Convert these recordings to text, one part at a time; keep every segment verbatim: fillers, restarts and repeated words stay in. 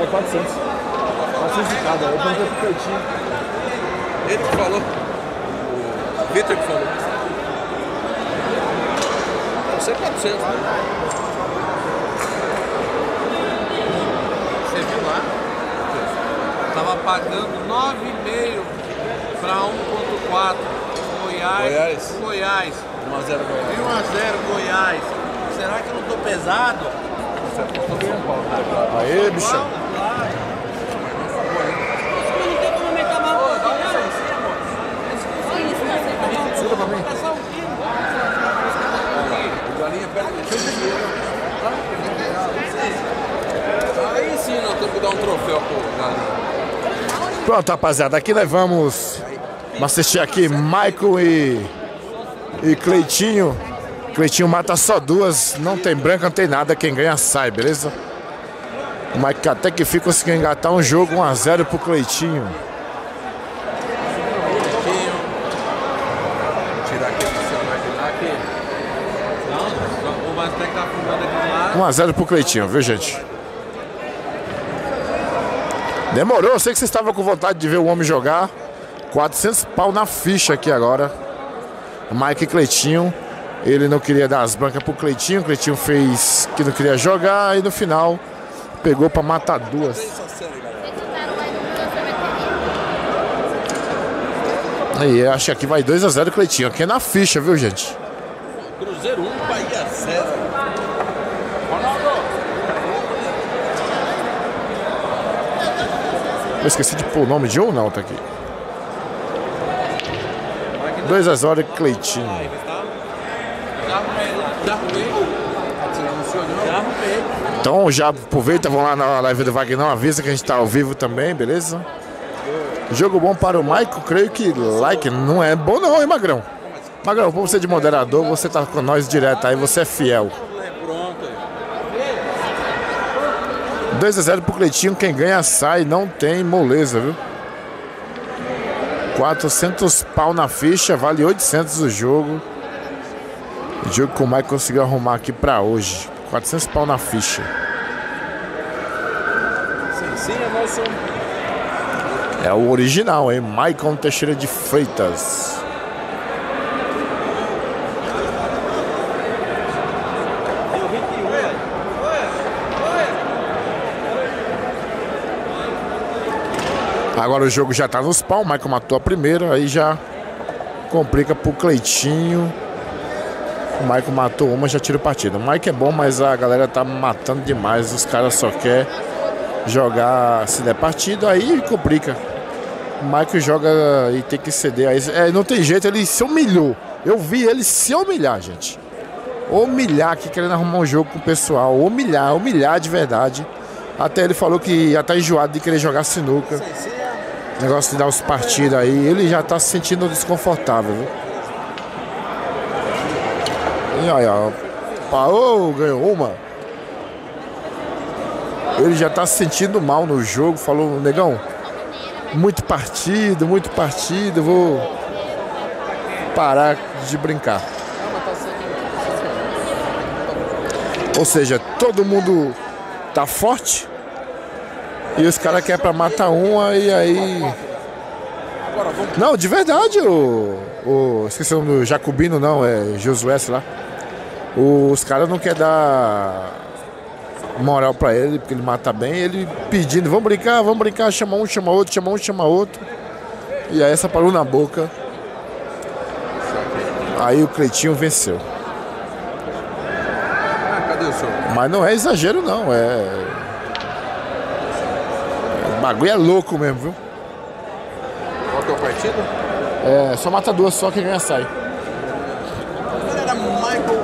é quatrocentos. quatrocentos de cada. Eu perguntei pro Cleitinho. Ele que falou. O Vitor que falou. Você é quatrocentos, né? Você viu lá? Tava pagando nove vírgula cinco para um ponto quatro. Goiás. Goiás. Goiás. um a zero Goiás. um a zero Goiás. Será que eu não tô pesado? Aê, bichão. Não tem como aumentar mais um pouquinho, não? Segura pra mim. O Galinha pega aí sim, nós temos que dar um troféu pro Galinha. Pronto, rapaziada, aqui nós vamos assistir aqui Michael e, e Cleitinho. Cleitinho mata só duas, não tem branca, não tem nada, quem ganha sai, beleza? O Michael até que fica conseguindo engatar um jogo um a zero pro Cleitinho. Tirar aqui do celular de lá que... Não, o Maztec tá filmando aqui lá. um a zero pro Cleitinho, viu, gente? Demorou, eu sei que vocês estavam com vontade de ver o homem jogar. quatrocentos pau na ficha aqui agora. Mike e Cleitinho. Ele não queria dar as brancas pro Cleitinho. O Cleitinho fez que não queria jogar. E no final pegou pra matar duas. Aí, acho que aqui vai dois a zero Cleitinho. Aqui é na ficha, viu, gente? Cruzeiro um, Bahia zero. Eu esqueci de pôr o nome de um, não, tá aqui. dois a zero Cleitinho. Já arrumei lá. Já arrumei. Já arrumei. Então já aproveita, vão lá na live do Vagnão, avisa que a gente tá ao vivo também, beleza? Jogo bom para o Michael, creio que like não é bom não, hein, Magrão? Magrão, por você de moderador, você tá com nós direto aí, você é fiel. dois a zero pro Cleitinho, quem ganha sai, não tem moleza, viu? quatrocentos pau na ficha, vale oitocentos o jogo. O jogo que o Michael conseguiu arrumar aqui pra hoje. quatrocentos pau na ficha. Sim, sim, é nosso... É o original, hein? Michael Teixeira de Freitas. Agora o jogo já tá nos pau, o Michael matou a primeira, aí já complica pro Cleitinho. O Michael matou uma, já tira o partido. O Michael é bom, mas a galera tá matando demais. Os caras só querem jogar se der partido, aí complica. O Michael joga e tem que ceder. Aí, é, não tem jeito, ele se humilhou. Eu vi ele se humilhar, gente. Humilhar aqui, querendo arrumar um jogo com o pessoal. Humilhar, humilhar de verdade. Até ele falou que já tá enjoado de querer jogar sinuca. Negócio de dar os partidos aí. Ele já tá se sentindo desconfortável, viu? E aí, ó. Parou, ganhou uma. Ele já tá se sentindo mal no jogo. Falou, negão, muito partido, muito partido. Vou parar de brincar. Ou seja, todo mundo tá forte e os caras querem pra matar uma e aí... Não, de verdade, o, o esqueci o nome do Jacobino, não, é Josué, sei lá. Os caras não querem dar moral pra ele, porque ele mata bem. Ele pedindo, vamos brincar, vamos brincar, chama um, chama outro, chama um, chama outro. E aí essa parou na boca. Aí o Cleitinho venceu. Cadê o senhor? Mas não é exagero não, é... O bagulho é louco mesmo, viu? Qual que é o partido? É, só mata duas, só quem ganha sai. Galera, Michael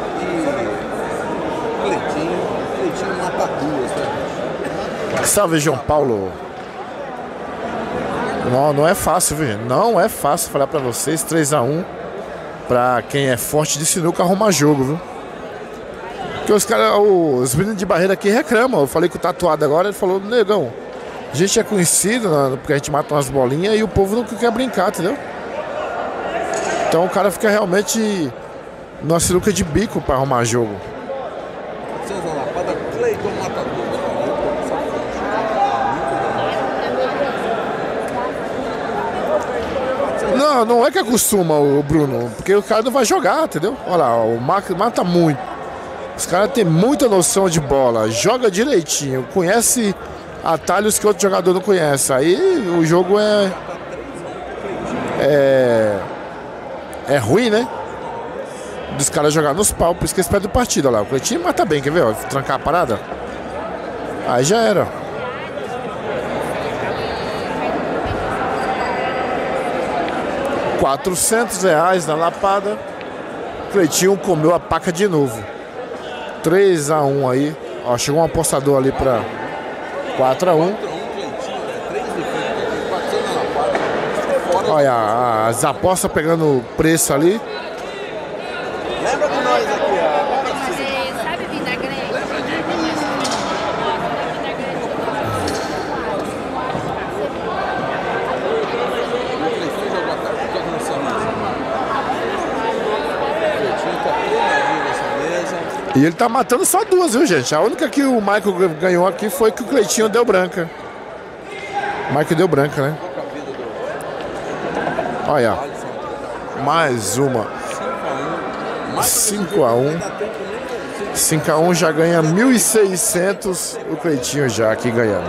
e Cleitinho. Cleitinho mata duas, né? Salve, João Paulo. Não, não é fácil, viu? Não é fácil falar pra vocês. três a um pra quem é forte de sinuca arrumar jogo, viu? Porque os caras, os meninos de barreira aqui reclamam. Eu falei com o tatuado agora, ele falou, negão, a gente é conhecido, né, porque a gente mata umas bolinhas e o povo não quer brincar, entendeu? Então o cara fica realmente numa sinuca de bico pra arrumar jogo. Vocês vão lá, para Cleiton mata duas. Não, não é que acostuma o Bruno, porque o cara não vai jogar, entendeu? Olha lá, o Marcos mata muito. Os caras têm muita noção de bola, joga direitinho, conhece atalhos que outro jogador não conhece. Aí o jogo é. É. É ruim, né? Dos caras jogar nos pau, por isso que eles perdem o partido. Olha lá, o Cleitinho mata bem, quer ver? Ó, trancar a parada. Aí já era. quatrocentos reais na lapada. Cleitinho comeu a paca de novo. três a um aí. Ó, chegou um apostador ali pra quatro a um. Olha, as apostas pegando preço ali. Lembra de nós aqui, ó. Você sabe vinagrete? Lembra de E ele tá matando só duas, viu, gente? A única que o Michael ganhou aqui foi que o Cleitinho deu branca. O Michael deu branca, né? Olha. Mais uma. cinco a um. cinco a um já ganha mil e seiscentos. O Cleitinho já aqui ganhando.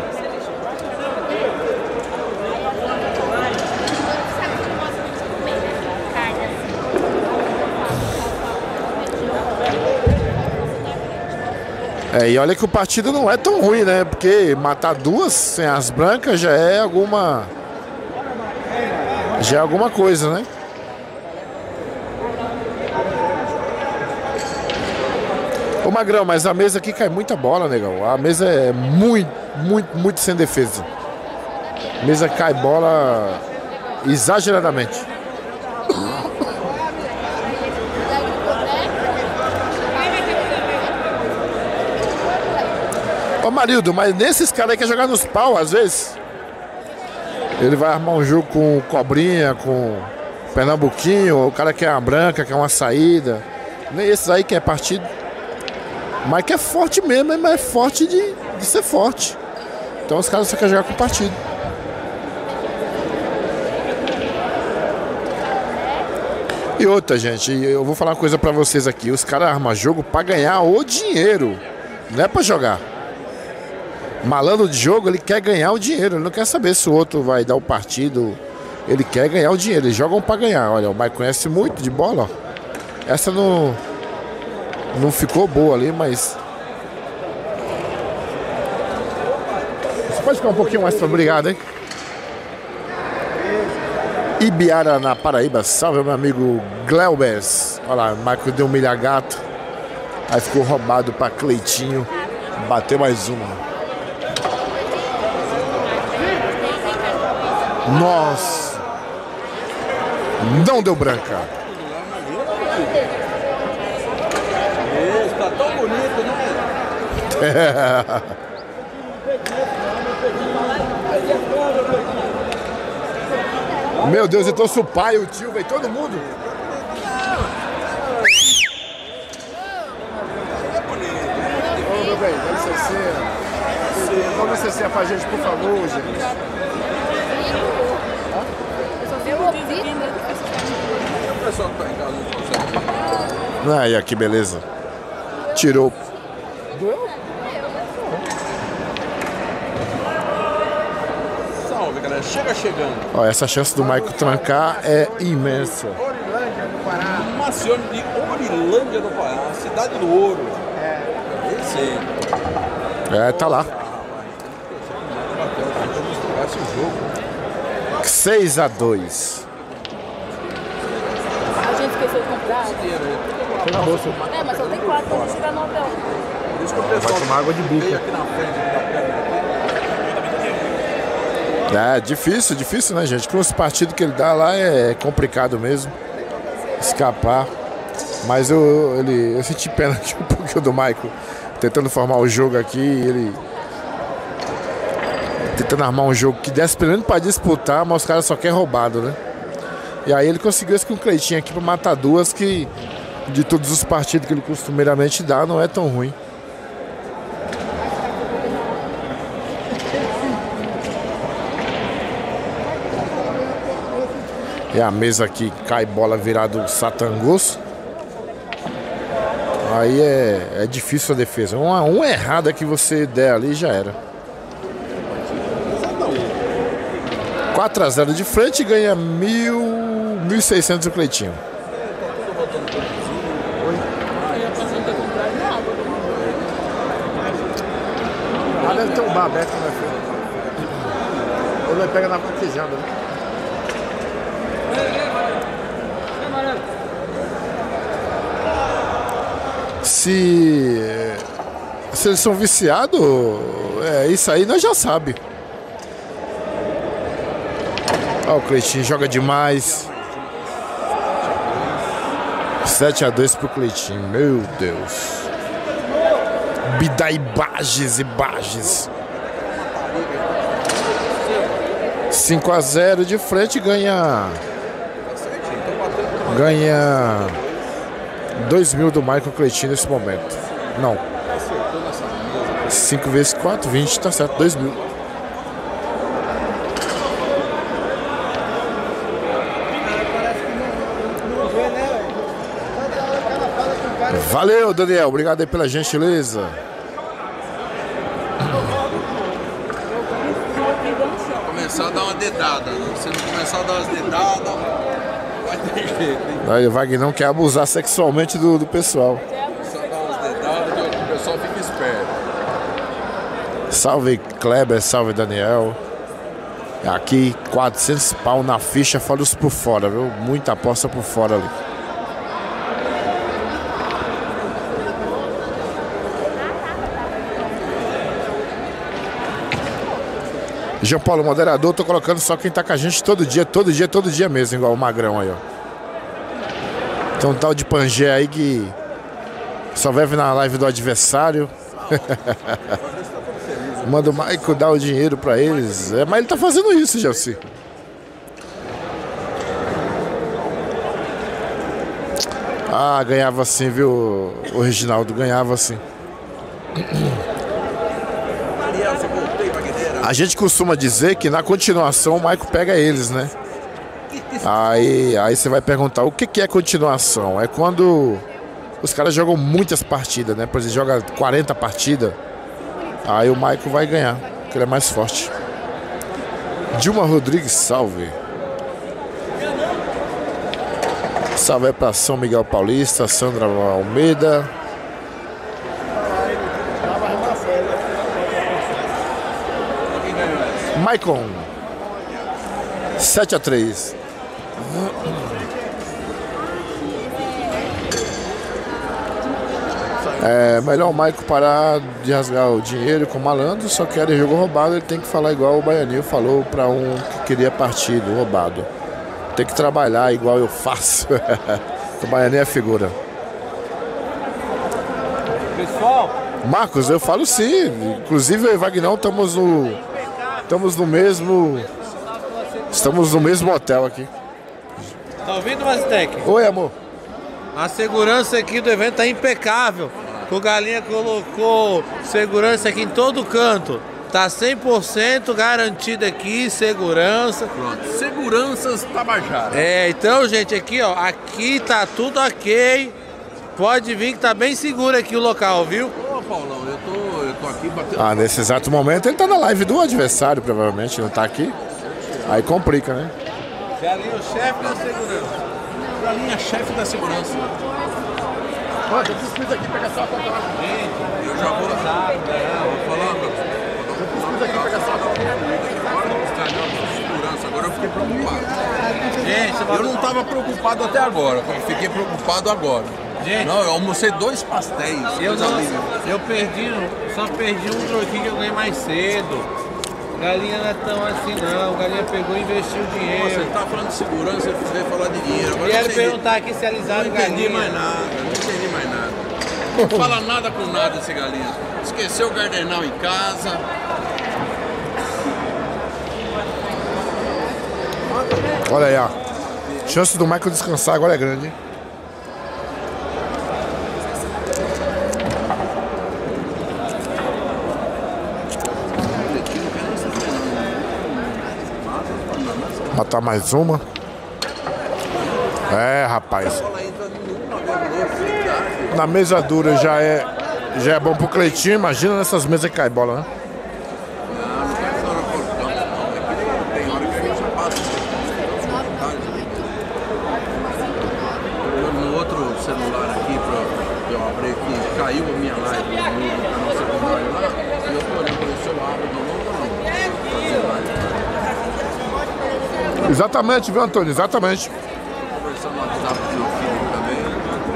É, e olha que o partido não é tão ruim, né? Porque matar duas sem as brancas já é alguma... Já é alguma coisa, né? Ô Magrão, mas a mesa aqui cai muita bola, negão. A mesa é muito, muito, muito sem defesa. A mesa cai bola exageradamente. Ô Marildo, mas nesses caras aí quer jogar nos pau, às vezes. Ele vai armar um jogo com Cobrinha, com Pernambuquinho, o cara quer uma branca, quer uma saída. Nem esses aí quer partido. Mas que é forte mesmo, mas é forte de, de ser forte. Então os caras só querem jogar com partido. E outra, gente, eu vou falar uma coisa pra vocês aqui. Os caras armam jogo pra ganhar o dinheiro. Não é pra jogar. Malandro de jogo, ele quer ganhar o dinheiro. Ele não quer saber se o outro vai dar o partido. Ele quer ganhar o dinheiro. Eles jogam pra ganhar. Olha, o Mike conhece muito de bola, ó. Essa não... Não ficou boa ali, mas... Você pode ficar um pouquinho mais, obrigado, hein? Ibiara, na Paraíba. Salve, meu amigo Glelbes. Olha lá, o Michael deu um milha gato. Aí ficou roubado pra Cleitinho. Bateu mais uma. Nossa. Não deu branca. Isso, tá tão bonito, né? É. Meu Deus, eu trouxe o pai, o tio, veio todo mundo. Ô, meu bem, dá licença. Dá licença pra gente, por favor, gente. O pessoal que tá em casa não consegue. Aí, que beleza. Tirou. Doeu? Salve, galera. Chega chegando. Ó, essa chance do Michael trancar é imensa. Orilândia, no Pará. Macione de Orilândia, no Pará. Cidade do Ouro. É. Esse. É, tá lá. Esse jogo. seis a dois. A gente esqueceu de comprar. Foi na bolsa. É, mas só tem quatro pra gente chegar no hotel. Por isso que o pessoal Vai tomar água de bico. veio aqui na frente da câmera. É difícil, difícil, né, gente? Com os partidos que ele dá lá é complicado mesmo. Escapar. Mas eu, ele, eu senti pena aqui um pouquinho do Michael. Tentando formar o jogo aqui. Ele... Tentando armar um jogo que desse pelo menos pra disputar, mas os caras só querem roubado, né? E aí ele conseguiu esse com o Cleitinho aqui pra matar duas que, de todos os partidos que ele costumeiramente dá, não é tão ruim. E a mesa aqui cai bola virado satangoso. Aí é, é difícil a defesa. Uma, uma errada que você der ali já era. quatro a zero de frente e ganha mil, mil e seiscentos o Cleitinho. Ah, deve ter um bar aberto, né, filho? Ou vai pegar na vaquejada, né? Se, se eles são viciados, é isso aí nós já sabe. Ó, o Cleitinho joga demais. sete a dois pro Cleitinho, meu Deus. Bidaibages e Bages. cinco a zero de frente, ganha. Ganha dois mil do Michael Cleitinho nesse momento. Não. cinco vezes quatro, vinte, tá certo, dois mil. Valeu, Daniel. Obrigado aí pela gentileza. Começar a dar uma dedada. Se não começar a dar umas dedadas, vai ter jeito. Aí o Wagner quer abusar sexualmente do, do pessoal. Começar a dar umas dedadas que o pessoal fica esperto. Salve Kleber, salve Daniel. Aqui quatrocentos pau na ficha, fora os por fora, viu? Muita aposta por fora ali. João Paulo, moderador, tô colocando só quem tá com a gente todo dia, todo dia, todo dia mesmo, igual o Magrão aí, ó. Tem um tal de Pangé aí que só vive na live do adversário. Manda o Maico dar o dinheiro pra eles. É, mas ele tá fazendo isso, Gelsi. Ah, ganhava assim, viu? O Reginaldo ganhava assim. A gente costuma dizer que na continuação o Maico pega eles, né? Aí, aí você vai perguntar, o que, que é continuação? É quando os caras jogam muitas partidas, né? Por exemplo, joga quarenta partidas. Aí o Maico vai ganhar, porque ele é mais forte. Dilma Rodrigues, salve. Salve aí pra São Miguel Paulista, Sandra Almeida. Maicon, sete a três. É melhor o Maico parar de rasgar o dinheiro com o malandro, só quer jogo roubado, ele tem que falar igual o Baianinho falou para um que queria partido roubado. Tem que trabalhar igual eu faço. O Baianinho é figura. Pessoal, Marcos, eu falo sim. Inclusive eu e Vagnão estamos no. Estamos no mesmo. Estamos no mesmo hotel aqui. tá ouvindo, Mazitec? Oi, amor. A segurança aqui do evento tá impecável. O Galinha colocou segurança aqui em todo canto. Tá cem por cento garantido aqui, segurança. Pronto, seguranças Tabajara. É, então, gente, aqui, ó, aqui tá tudo ok. Pode vir que tá bem seguro aqui o local, viu? Ô, Paulão, eu tô, eu tô aqui batendo... Ah, nesse exato momento ele tá na live do adversário, provavelmente, não tá aqui. Aí complica, né? Galinha, o chefe da segurança. Galinha, chefe da segurança. Olha, eu preciso aqui pegar só a foto lá. Gente, eu já vou... É, vou falar, meu. Eu preciso aqui pegar só a foto. Segurança, agora eu fiquei preocupado. Gente, Eu não tava preocupado até agora, eu fiquei preocupado agora. Gente, Não, eu almocei dois pastéis. eu, coisa não, linda. eu perdi, só perdi um troquinho que eu ganhei mais cedo. Galinha não é tão assim não, Galinha pegou e investiu Você dinheiro. tá falando de segurança, eu veio falar de dinheiro. Agora eu Vieram entendi. perguntar aqui se alisaram Não entendi Galinha. mais nada, não entendi mais nada. Não fala nada com nada esse Galinha. Esqueceu o gardenal em casa. Olha aí, ó. Chance do Michael descansar agora é grande, hein? Matar mais uma. É, rapaz. A bola entra numa velocidade. Na mesa dura já é, já é bom pro Cleitinho. Imagina nessas mesas que cai bola, né? Não, não quero só na portão, não. É que tem hora que a gente já passa. Eu, no outro celular aqui, pra eu abrir aqui, caiu a minha live no canal secundário lá. E eu tô olhando pra ver se eu abro de novo ou não. Fazer live. Exatamente, viu, Antônio? Exatamente. Conversando no WhatsApp com meu filho também.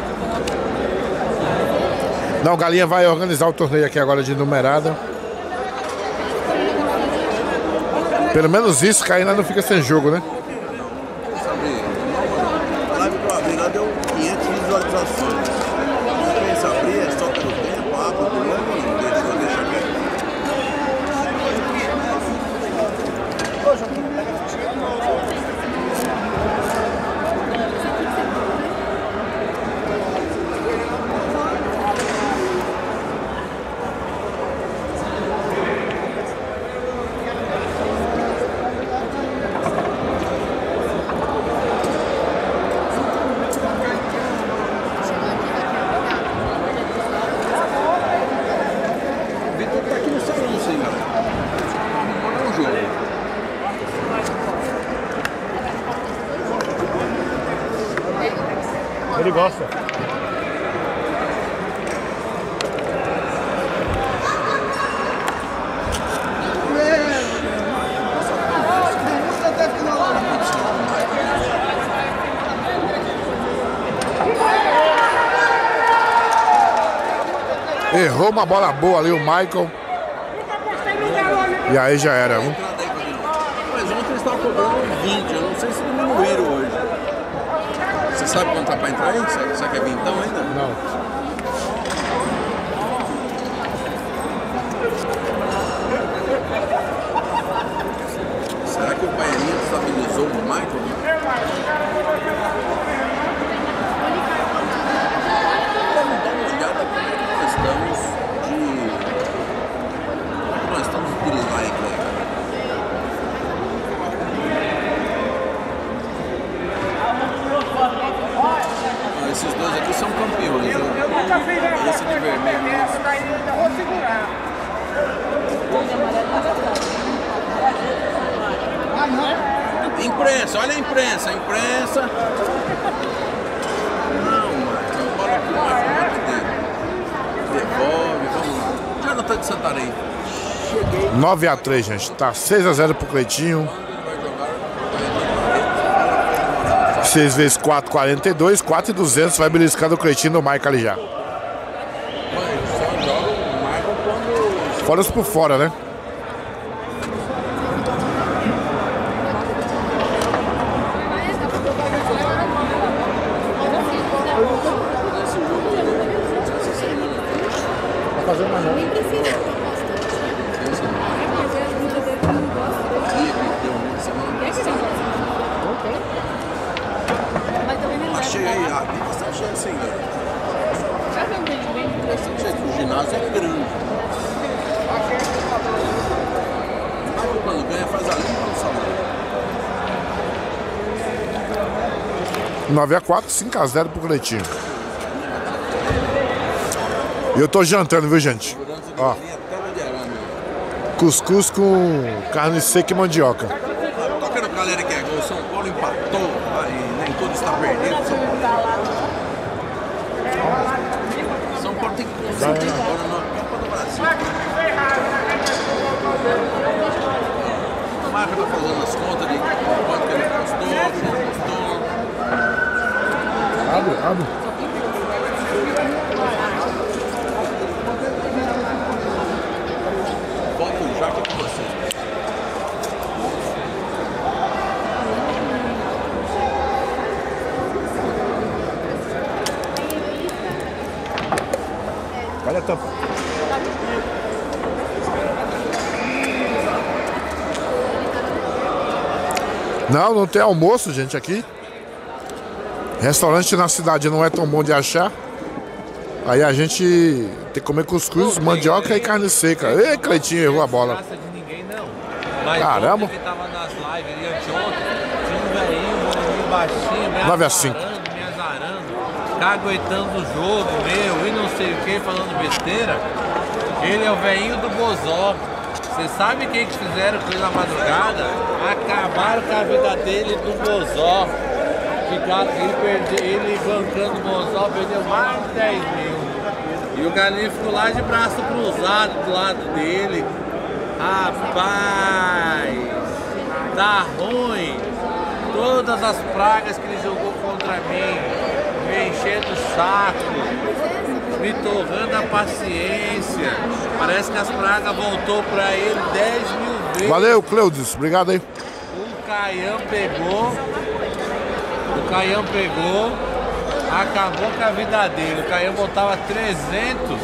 Não, o Galinha vai organizar o torneio aqui agora de numerada. Pelo menos isso, que ainda não fica sem jogo, né? Sabe, a live que eu abri lá deu quinhentas visualizações. Não pensa abrir, é só pelo tempo, abre por ano, não deixa, só deixa quieto. Ele gosta. Errou uma bola boa ali o Michael. E aí já era. Um... Mas ontem eles estavam cobrando vinte, eu não sei se diminuíram hoje. Você sabe quanto tá pra entrar aí? Você quer vintão ainda? Não. Será que o Baianinho estabilizou o Michael? Vamos dar uma olhada como é que nós estamos de... Como é que nós estamos de like, né? Esses dois aqui são campeões. Eu, eu nunca fiz esse de vermelho. Essa daí eu ainda vou segurar. Imprensa, olha a imprensa, a imprensa. Não, Marcos, a bola aqui, Marcos, vai devolve, vamos lá. Jonathan de Santarém. Cheguei. nove a três, gente. Tá seis a zero pro Cleitinho. seis vezes quatro, quarenta e dois. quatro e duzentos. Vai beliscando o Cleitinho no Michael ali já. Fora os por fora, né? Achei aí, aqui você achei assim, galera. O ginásio é grande. Mas quando ganha, faz a limpa no salão. nove a quatro, cinco a zero pro Cleitinho. E eu tô jantando, viu, gente? Ó. Cuscuz com carne seca e mandioca. Toca no galera que é gol. São Paulo empatou. Aí nem tudo está perdido. São Paulo, São Paulo tem que concentrar agora na Copa do Brasil. O Marco tá fazendo as contas de quanto que ele postou, que ele postou. Abre, abre. Volto já aqui com você. Olha a tampa. Não, não tem almoço, gente, aqui. Restaurante na cidade não é tão bom de achar. Aí a gente tem que comer cuscuz, mandioca e carne seca. Ei, Cleitinho, errou a bola. De ninguém, não. Mas caramba. Ele tava nas lives ali anteontem, tinha um velhinho, um baixinho, meio nove a cinco. caguetando o jogo meu e não sei o que, falando besteira. Ele é o velhinho do Bozó. Você sabe o que eles fizeram com ele na madrugada? Acabaram com a vida dele do Bozó. Ficaram, ele, perde, ele bancando o Bozó, perdeu mais de dez mil. E o galinho ficou lá de braço cruzado do lado dele. Rapaz, tá ruim. Todas as pragas que ele jogou contra mim, me enchendo o saco, me torrando a paciência. Parece que as pragas voltou pra ele dez mil vezes. Valeu, Cleudes. Obrigado aí. O Caião pegou. O Caião pegou. Acabou com a vida dele. O Caião botava trezentos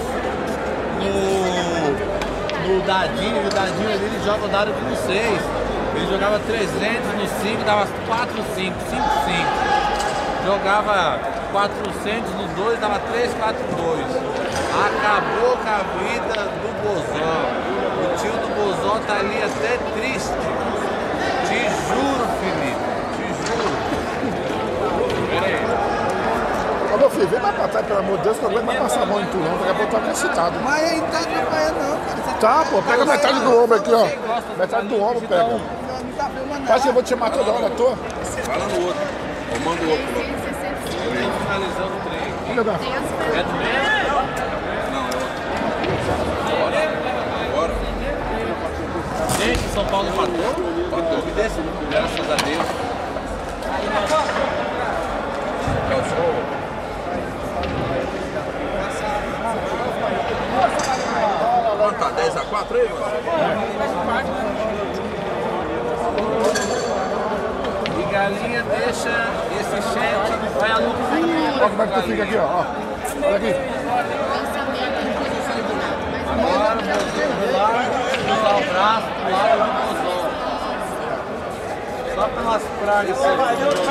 no, no dadinho. E o dadinho ali ele joga o dado com seis. Ele jogava trezentos no cinco, dava quatro, cinco, cinco, cinco. Jogava quatrocentos no dois, dava três, quatro, dois. Acabou com a vida do Bozó. O tio do Bozó tá ali até triste. Te juro, Felipe. Te juro. Pera aí. Ô, meu filho, vem mais pra trás, pelo amor de Deus, que eu não aguento mais passar a mão em tu, não. Daqui a pouco tu tá mais excitado. Mas aí não tá atrapalhando não, cara. Você Tá, pô, pega metade do ombro aqui, ó. Metade do ombro, pega. não tá filmando Faz que eu nada. vou te chamar toda hora à toa. Fala no outro. Eu mando o outro. Finalizando o trem. Olha, Gá. É do mesmo? Não, é outro. Bora. Bora. Gente, São Paulo matou. Matou. Me desse, graças a Deus. Quanto tá? dez a quatro aí, mano? E galinha deixa esse chat, vai a loucura. Olha como é que tu fica aqui, ó. ó. Olha aqui. Agora, do lado, cruzar o braço, do lado do Bozó. Só pelas pragas que você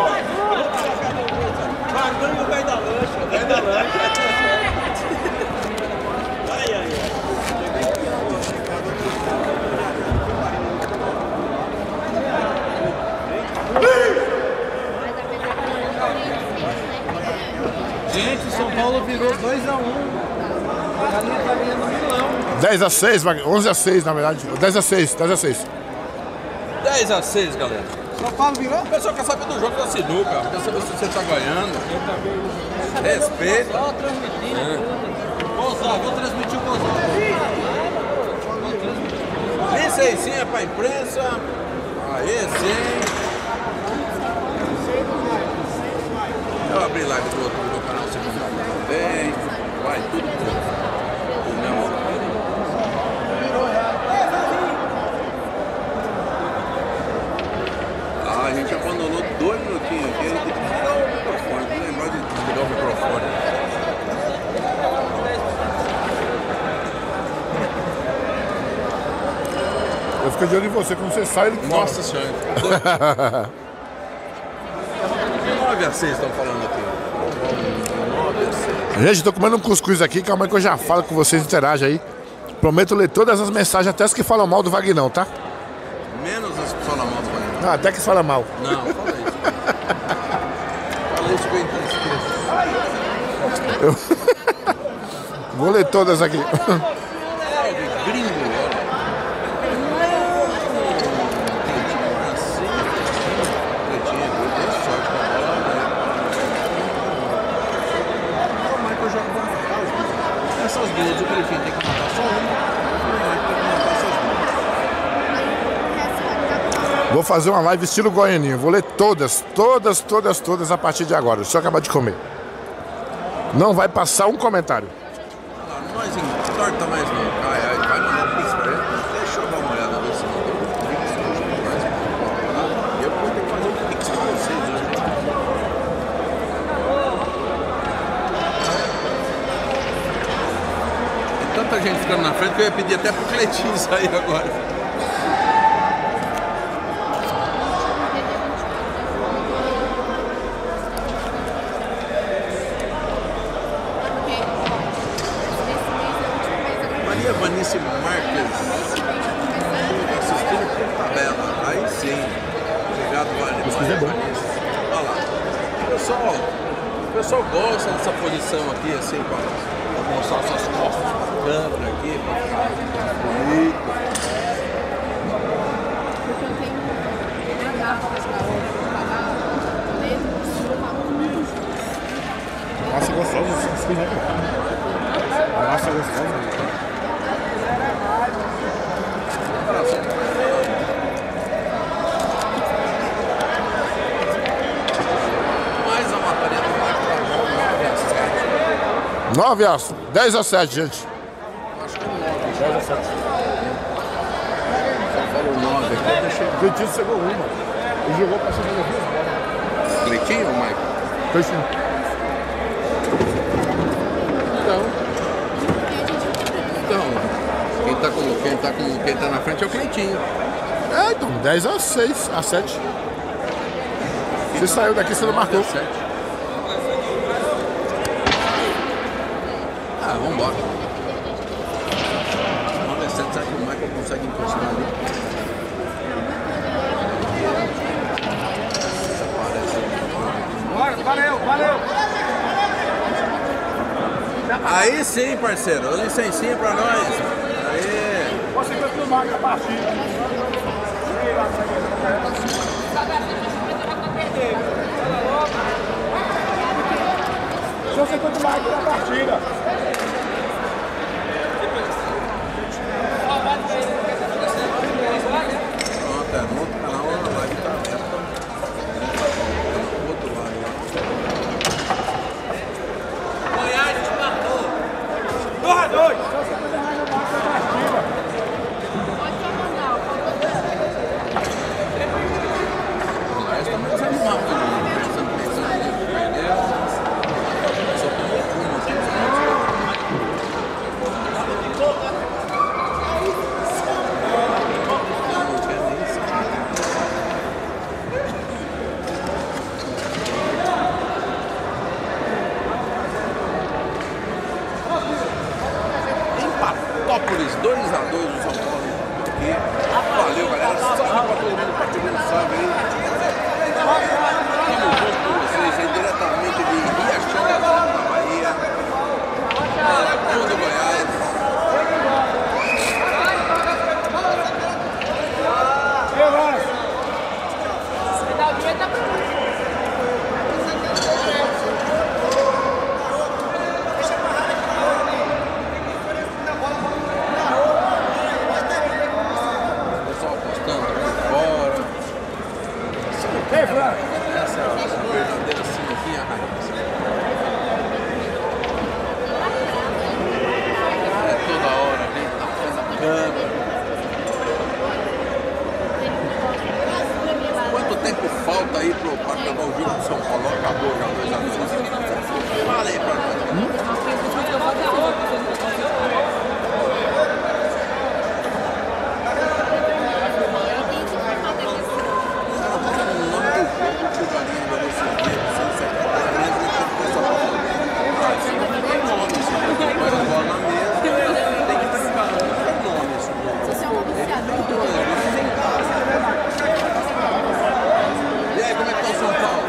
Pagando o velho da lancha, o velho da lancha. Ai, ai, ai. Gente, São Paulo virou dois a um. A galinha tá ganhando milão. dez a seis, onze a seis, na verdade. dez a seis, dez a seis. dez a seis, galera. São Paulo virou? O pessoal quer saber do jogo da sinuca. Quer saber se você tá ganhando. Respeita. Só transmitindo. É. Bozó, vou transmitir o Bozó. Nem sei sim, é pra imprensa. Aê, sim. Eu abri live do outro do canal segunda também. Vai tudo pro mesmo. Ah, a gente abandonou dois minutinhos aqui. A gente tem que tirar o microfone. Tem que lembrar de desligar o microfone. Eu fico de olho em você, quando você sai, ele Nossa senhora. nove a seis estão falando aqui. nove a seis. Gente, tô comendo um cuscuz aqui, calma aí que eu já falo com vocês, interage aí. Prometo ler todas as mensagens, até as que falam mal do Vagnão, tá? Menos as que falam mal do Vagnão. Ah, até que fala mal. Não, fala isso. Fala isso que eu entendi. Eu... Vou ler todas aqui. É, de gringo, olha. Assim. Pretinho, tem sorte com a bola, né? O Michael joga pra matar. Essas duas, o Griffin tem que matar só uma. O Michael tem que matar essas duas. Vou fazer uma live estilo Goianinho. Vou ler todas, todas, todas, todas a partir de agora. Deixa eu acabar de comer. Não vai passar um comentário. Não, nós entorta mais não. Ai, ai, vai mandar um pix pra ele. Deixa eu dar uma olhada ver se mandou um pix hoje pra nós. E eu vou ter que fazer um pix pra vocês hoje. Tem tanta gente ficando na frente que eu ia pedir até pro Cleitinho sair agora. Vanice Marques assistindo por tabela, aí sim. Obrigado, Vanice. Pesquisa é bom. Olha lá. Pessoal, pessoal gosta dessa posição aqui, assim, pra mostrar suas costas pra câmera aqui, pra ficar bonito. Porque eu tenho uma garrafa pra jogar hoje, pra pagar o dedo, eu falo muito. Massa gostosa, isso né? Massa gostosa. Mais a matéria do Marco nove a dez a sete, gente. acho que é nove. dez a sete. Só falou nove aqui. Eu deixei. O Cleitinho chegou uma. Ele jogou pra segunda duas bolas. Cleitinho ou Michael? Cleitinho. Então. Então. Quem tá, com, quem, tá com, quem tá na frente é o Cleitinho. É, então, dez a seis, a sete. Você saiu daqui, você não marcou. sete. Ah, vambora. nove a sete, será que o Michael consegue encostar ali? Bora, valeu, valeu. Aí sim, parceiro. Licencinha pra nós. Aí. Você vai filmar a partida. Se você continuar aqui na partida. Pronto, é no outro canal, a live tá aberta. Do outro lado. Goiás desmarcou. dois a dois. Goiás tá mais animado. Pensando, pensando em perder. Só tomou uma, Empatópolis, dois a dois o São Paulo aqui. Valeu, galera. Salve pra todo mundo, pra todo mundo salve aí. Tamo junto com vocês aí, diretamente de Riachão das Almas, na Bahia. Tudo do Goiás. Pessoal apostando aqui fora. Ei, Franco. Essa é a nossa verdadeira sinuquinha raiz. É toda hora, a gente tá fazendo a câmera. Quanto tempo falta aí pro pra acabar o jogo do São Paulo? Acabou já, dois a dois. Fala aí pra nós. E aí, como é que tá o São Paulo?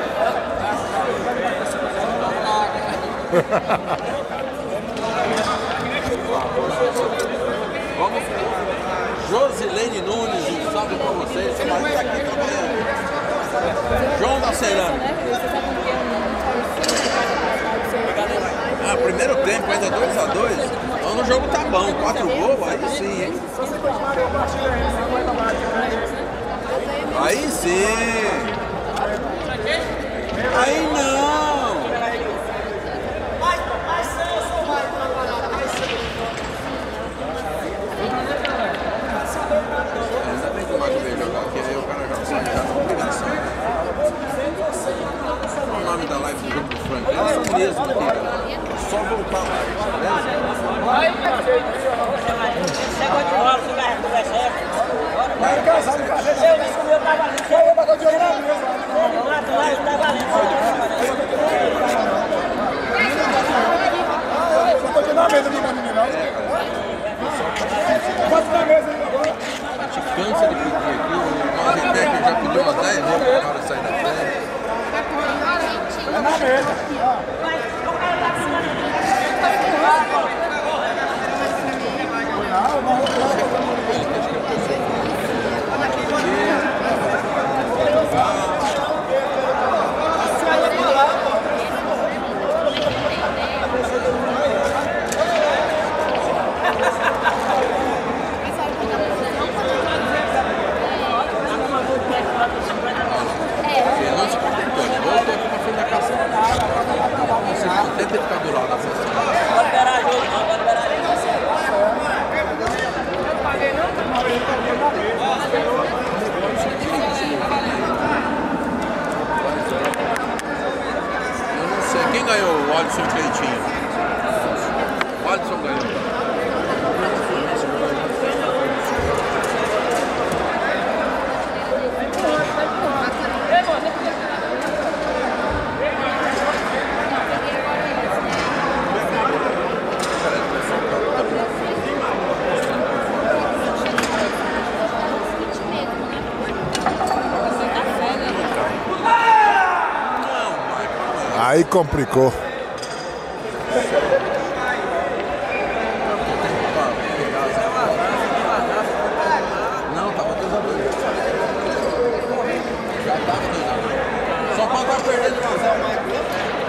Vamos. Josilene Nunes, um salve pra vocês. Seu marido tá aqui trabalhando. João da Cerâmica. Ah, primeiro tempo, ainda dois a dois. Então o jogo tá bom, quatro gols, aí sim, hein? Aí sim. Aí não. Ainda bem que o Marco veio jogar aqui, aí o cara já sai já na obrigação. Qual o nome da live do jogo do Frank? É isso mesmo, cara. É só voltar lá, beleza? Chegou de bola, você vai conversar. Vai casar, vai fazer. Eu disse que o meu tá valendo. Eu vou botar dinheiro na mesa. Lá, lá, tá valendo. Eu tô aqui na mesa, não vai me mirar. Bota na mesa aí agora. A gente cansa de pedir aqui, o Marrebeck já pediu umas dez vezes para o cara sair da frente. É na mesa. Alisson e Cleitinho. O Alisson ganhou. Aí complicou. Não, tava dois a dois. Já tava dois a dois. Só Paulo tá perdendo o Marcelo mais.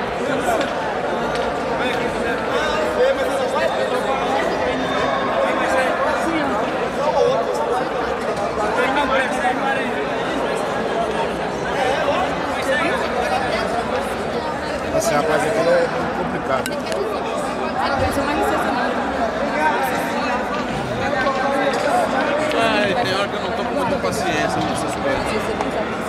Esse rapaz aqui é complicado. Ai, tem hora que eu não tô com muita paciência nessas coisas.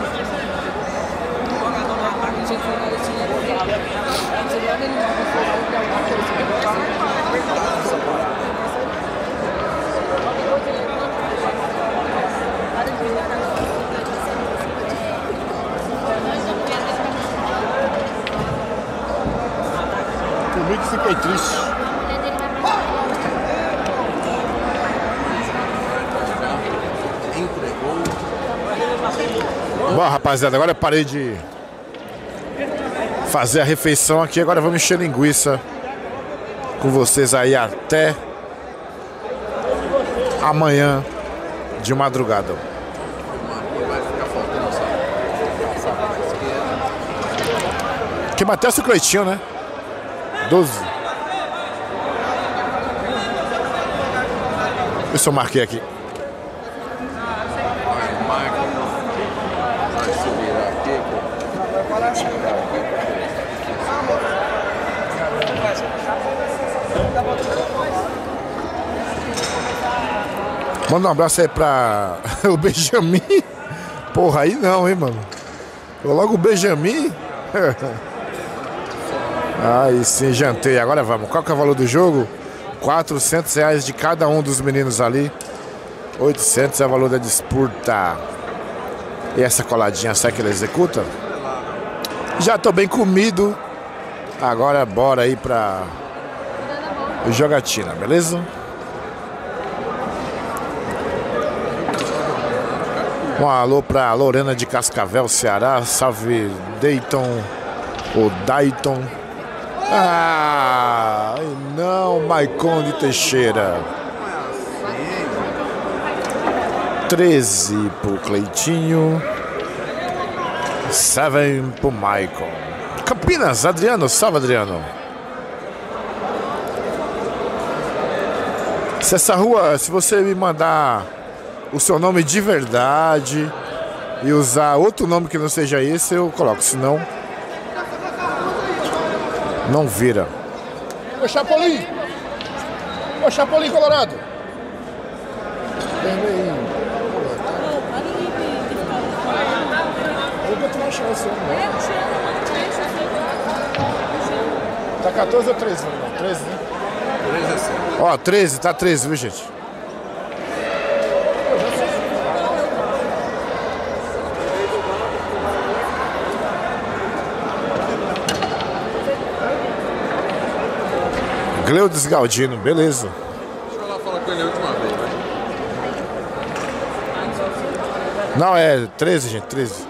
Comigo fiquei triste. Entregou. Bom, rapaziada, agora eu parei de fazer a refeição aqui. Agora vamos encher linguiça com vocês aí até amanhã de madrugada. Vai ficar faltando essa esquerda. Que bateu o Cleitinho, né? doze. Deixa eu marquei aqui. Vai, Michael. Vai se virar aqui. Vai se virar aqui. Manda um abraço aí pra o Benjamin. Porra, aí não, hein, mano. Eu logo o Benjamin. Aí sim, jantei. Agora vamos. Qual que é o valor do jogo? quatrocentos reais de cada um dos meninos ali. oitocentos é o valor da disputa. E essa coladinha, será que ele executa? Já tô bem comido. Agora bora aí pra jogatina, beleza? Um alô pra Lorena de Cascavel, Ceará. Salve Dayton. O Dayton. Ah, não, Maicon de Teixeira. treze pro Cleitinho. sete pro Maicon. Campinas, Adriano, salve Adriano. Se essa rua, se você me mandar o seu nome de verdade e usar outro nome que não seja esse, eu coloco, senão não vira. Ô Chapolin! Ô Chapolin Colorado! Vermelhinho. Eu vou tomar chance, né? Tá quatorze ou treze? treze, né? três a zero. Ó, treze, tá treze, viu, gente? Gleudes Galdino, beleza. Deixa eu lá falar com ele a última vez, né? Não, é treze, gente, treze.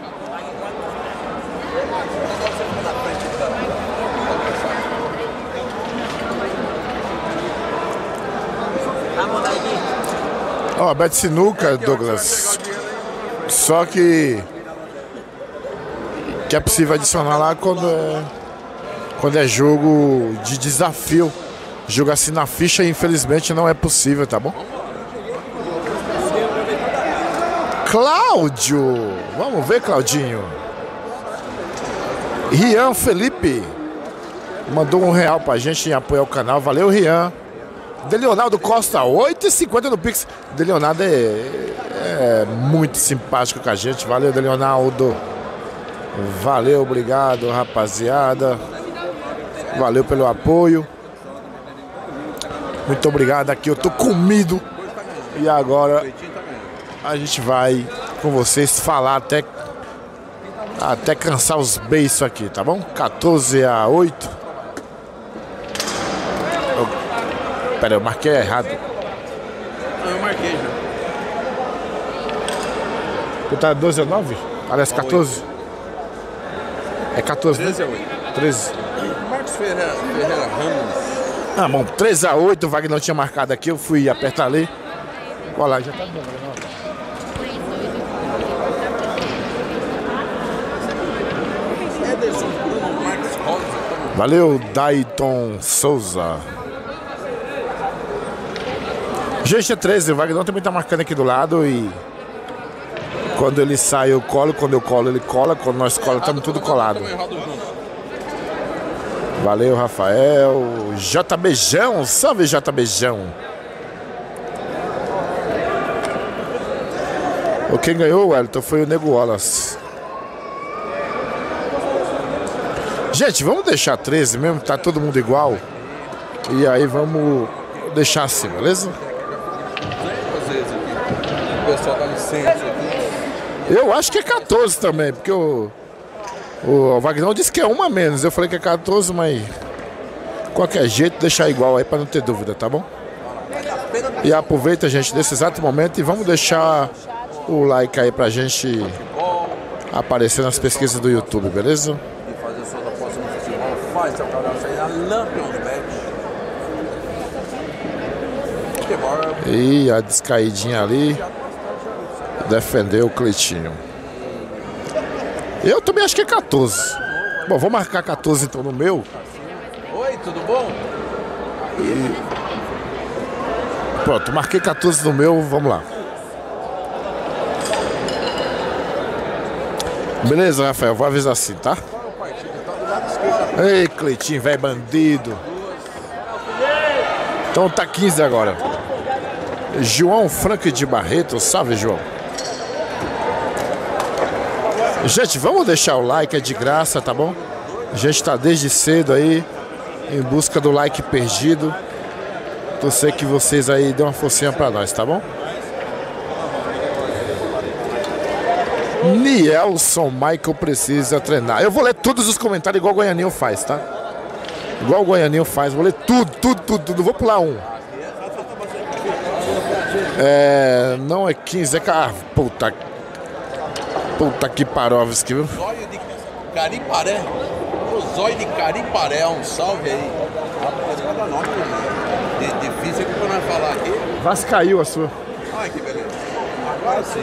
Ó, Bet Sinuca, Douglas. Só que que é possível adicionar lá quando é quando é jogo de desafio. Jogo assim na ficha, infelizmente, não é possível, tá bom? Cláudio! Vamos ver, Claudinho. Rian Felipe mandou um real pra gente em apoio ao canal. Valeu, Rian. De Leonardo Costa, oito e cinquenta no Pix. De Leonardo é, é muito simpático com a gente. Valeu, De Leonardo. Valeu, obrigado, rapaziada. Valeu pelo apoio. Muito obrigado aqui, eu tô comido. E agora a gente vai com vocês falar até até cansar os beiços aqui, tá bom? quatorze a oito. Eu, pera, eu marquei errado. Não, eu marquei já. Tu tá doze a nove? Parece quatorze. É quatorze, treze a né? oito. treze. Marcos Ferreira, Ferreira Ramos. Ah, bom, treze a oito, o Wagner tinha marcado aqui, eu fui apertar ali. Olha lá, já tá bom, Wagner. Ederson Bruno Marques Rosa. Valeu, Dayton Souza. Gente, é treze, o Wagner também tá marcando aqui do lado e quando ele sai eu colo, quando eu colo ele cola, quando nós cola estamos tudo colado. Valeu, Rafael. JBjão, salve JBjão. O quem ganhou, Wellington, foi o Nego Wallace. Gente, vamos deixar treze mesmo, tá todo mundo igual. E aí vamos deixar assim, beleza? O pessoal dá licença aqui. Eu acho que é quatorze também, porque o, o Wagner disse que é uma a menos. Eu falei que é quatorze, mas qualquer jeito deixar igual aí para não ter dúvida, tá bom? E aproveita, gente, desse exato momento e vamos deixar o like aí pra gente aparecer nas pesquisas do YouTube, beleza? E fazer suas apostas no futebol. Faz seu canal sair na Lampions Bet. Futebol. E a descaidinha ali. Defendeu o Cleitinho. Eu também acho que é quatorze. Bom, vou marcar quatorze então no meu. Oi, tudo bom? E... Pronto, marquei quatorze no meu, vamos lá. Beleza, Rafael, vou avisar assim, tá? Ei, Cleitinho, velho bandido. Então tá quinze agora. João Frank de Barreto, salve, João. Gente, vamos deixar o like, é de graça, tá bom? A gente tá desde cedo aí em busca do like perdido. Torcer que vocês aí dêem uma forcinha pra nós, tá bom? Nielson Michael precisa treinar. Eu vou ler todos os comentários igual o Goianinho faz, tá? Igual o Goianinho faz, vou ler tudo, tudo, tudo, tudo. Vou pular um. É, não é quinze, é... Ah, puta... Puta que Parovski, viu? Zóio de Cariparé. O Zóio de Cariparé, um salve aí. Rapaz, cada nome de, difícil que eu não falar aqui. Vascaiu a sua. Ai, que beleza. Agora sim.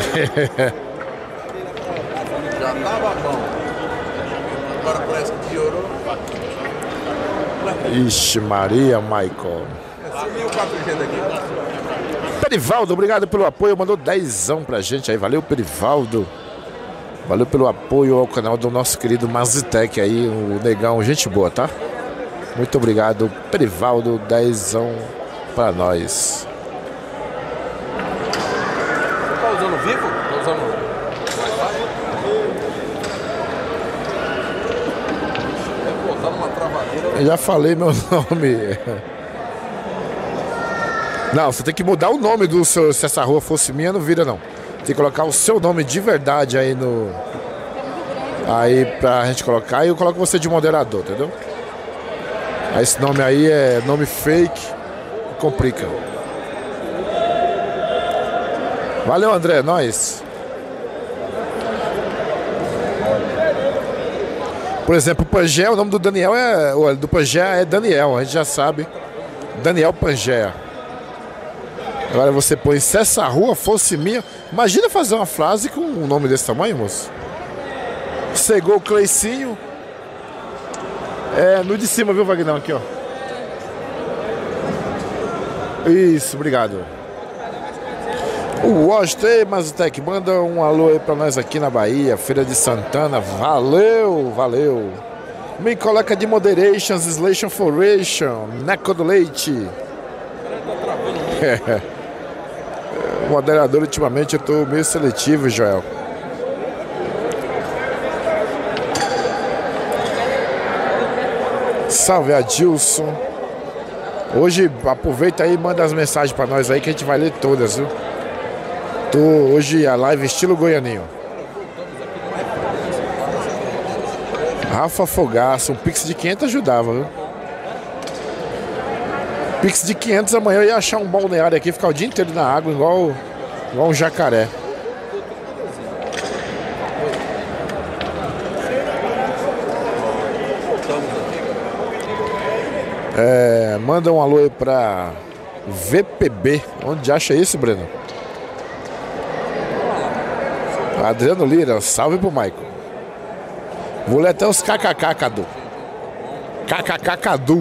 Já tava bom. Agora parece que piorou. Ixi, Maria, Michael. Sumiu o quatro G daqui. Perivaldo, obrigado pelo apoio. Mandou dezão pra gente aí. Valeu, Perivaldo. Valeu pelo apoio ao canal do nosso querido Mazitec aí, o negão. Gente boa, tá? Muito obrigado, Perivaldo. Dezão pra nós. Você tá usando vivo? Tá usando Wi-Fi? Deve botar numa travadeira. Eu já falei meu nome. Não, você tem que mudar o nome do seu. Se essa rua fosse minha, não vira não. Tem que colocar o seu nome de verdade aí no. Aí pra gente colocar. E eu coloco você de moderador, entendeu? Aí esse nome aí é nome fake. Complica. Valeu, André, nós. Por exemplo, o Pangea, o nome do Daniel é. O do Pangea é Daniel, a gente já sabe. Daniel Pangea. Agora você põe se essa rua fosse minha. Imagina fazer uma frase com um nome desse tamanho, moço. Cegou o Cleicinho. É, no de cima, viu, Wagner? Aqui, ó. Isso, obrigado. O Washington Mazitec, manda um alô aí pra nós aqui na Bahia, Feira de Santana. Valeu, valeu. Me coloca de Moderations, Slation Foration, Neco do Leite. É. Moderador, ultimamente eu tô meio seletivo, Joel. Salve Adilson. Hoje aproveita aí e manda as mensagens pra nós aí que a gente vai ler todas, viu? Tô hoje a live estilo goianinho. Rafa Fogaça, um pix de quinhentos ajudava, viu? Pix de quinhentos amanhã eu ia achar um balneário aqui, ficar o dia inteiro na água igual, igual um jacaré. É, manda um alô aí pra V P B. Onde acha isso, Breno? Adriano Lira, salve pro Maico. Vou ler até os K K K, Cadu. K K K, Cadu.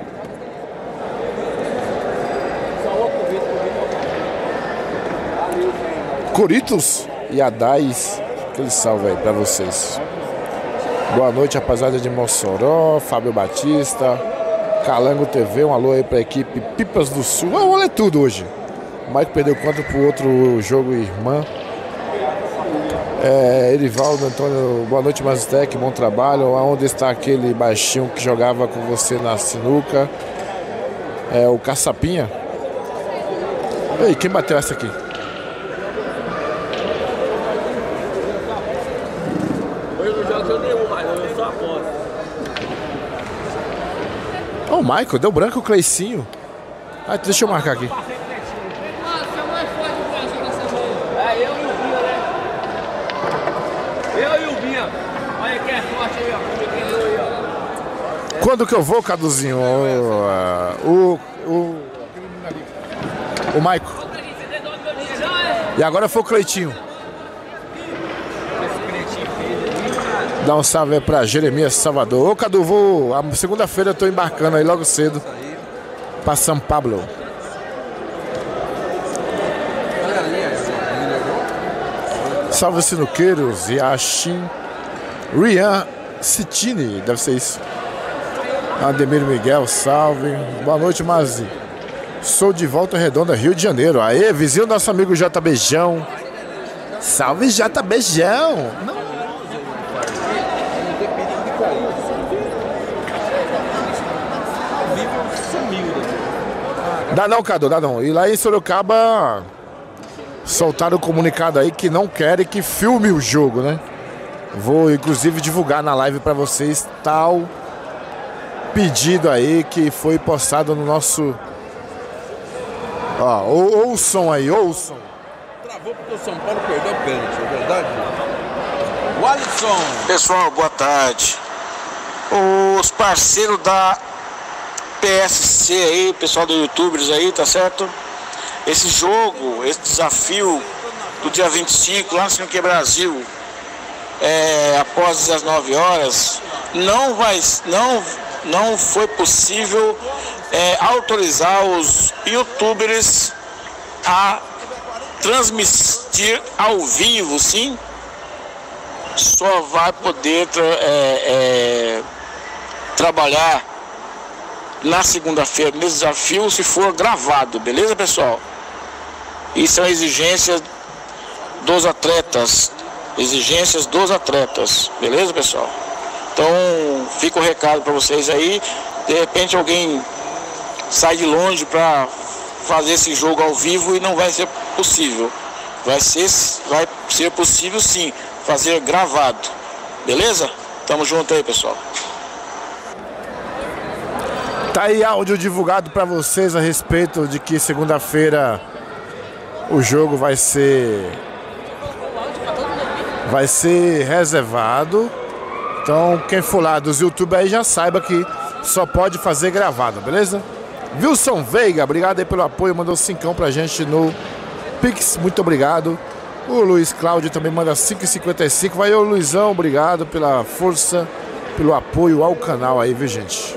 Coritos e Adais. Aquele salve aí pra vocês. Boa noite, rapaziada de Mossoró. Fábio Batista. Calango T V, um alô aí pra equipe Pipas do Sul. Ah, olha tudo hoje. O Maico perdeu conta pro outro jogo, irmã. É, Erivaldo Antônio, boa noite, Maztec, bom trabalho. Aonde está aquele baixinho que jogava com você na sinuca? É o Caçapinha. Ei, quem bateu essa aqui? Hoje não jogo nenhum mais, eu só aposto. Ó, o Michael, deu branco o Cleicinho. Ah, deixa eu marcar aqui. É, eu e o Binha, né? Eu e o Binha. Olha que é forte aí, ó. Quando que eu vou, Caduzinho? O... O... O, o Michael. E agora foi o Cleitinho. Dá um salve aí pra Jeremias Salvador. Ô, Cadu, vou... a segunda-feira eu tô embarcando aí logo cedo pra São Paulo. Salve Sinuqueiros, Yashin, Rian Citini, deve ser isso. Ademir Miguel, salve. Boa noite, Mazi. Sou de Volta Redonda, Rio de Janeiro. Aê, vizinho nosso amigo J Beijão. Salve, J Beijão. Não. Dá não, Cadu, dá não. E lá em Sorocaba soltaram o comunicado aí que não querem que filme o jogo, né? Vou inclusive divulgar na live pra vocês tal pedido aí que foi postado no nosso... Ó, ou, ouçam aí, ouçam. Travou porque o São Paulo perdeu o pênalti, é verdade? O Alisson. Pessoal, boa tarde. Os parceiros da P S C aí, pessoal do YouTubers aí, tá certo? Esse jogo, esse desafio do dia vinte e cinco, lá no Sinuque Brasil, é, após as nove horas, não vai, não, não foi possível é, autorizar os YouTubers a transmitir ao vivo, sim. Só vai poder tra é, é, trabalhar na segunda-feira nesse desafio se for gravado, beleza, pessoal? Isso é uma exigência dos atletas, exigências dos atletas, beleza, pessoal? Então fica o recado para vocês aí. De repente alguém sai de longe para fazer esse jogo ao vivo e não vai ser possível. Vai ser, vai ser possível sim fazer gravado, beleza? Tamo junto aí, pessoal. Tá aí áudio divulgado para vocês a respeito de que segunda-feira o jogo vai ser vai ser reservado. Então quem for lá dos YouTube aí já saiba que só pode fazer gravado, beleza? Wilson Veiga, obrigado aí pelo apoio, mandou cincão pra gente no Pix, muito obrigado. O Luiz Cláudio também manda cinco e cinquenta e cinco. Vai, ô Luizão, obrigado pela força, pelo apoio ao canal aí, viu, gente?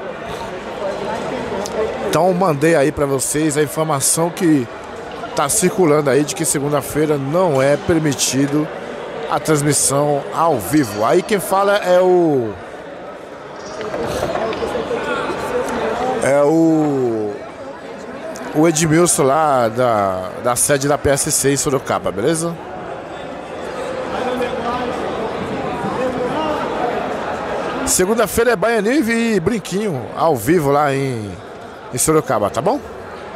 Então mandei aí pra vocês a informação que tá circulando aí de que segunda-feira não é permitido a transmissão ao vivo. Aí quem fala é o é o o Edmilson lá da, da sede da P S C em Sorocaba, beleza? Segunda-feira é Baianinho e Brinquinho, ao vivo lá em, em Sorocaba, tá bom?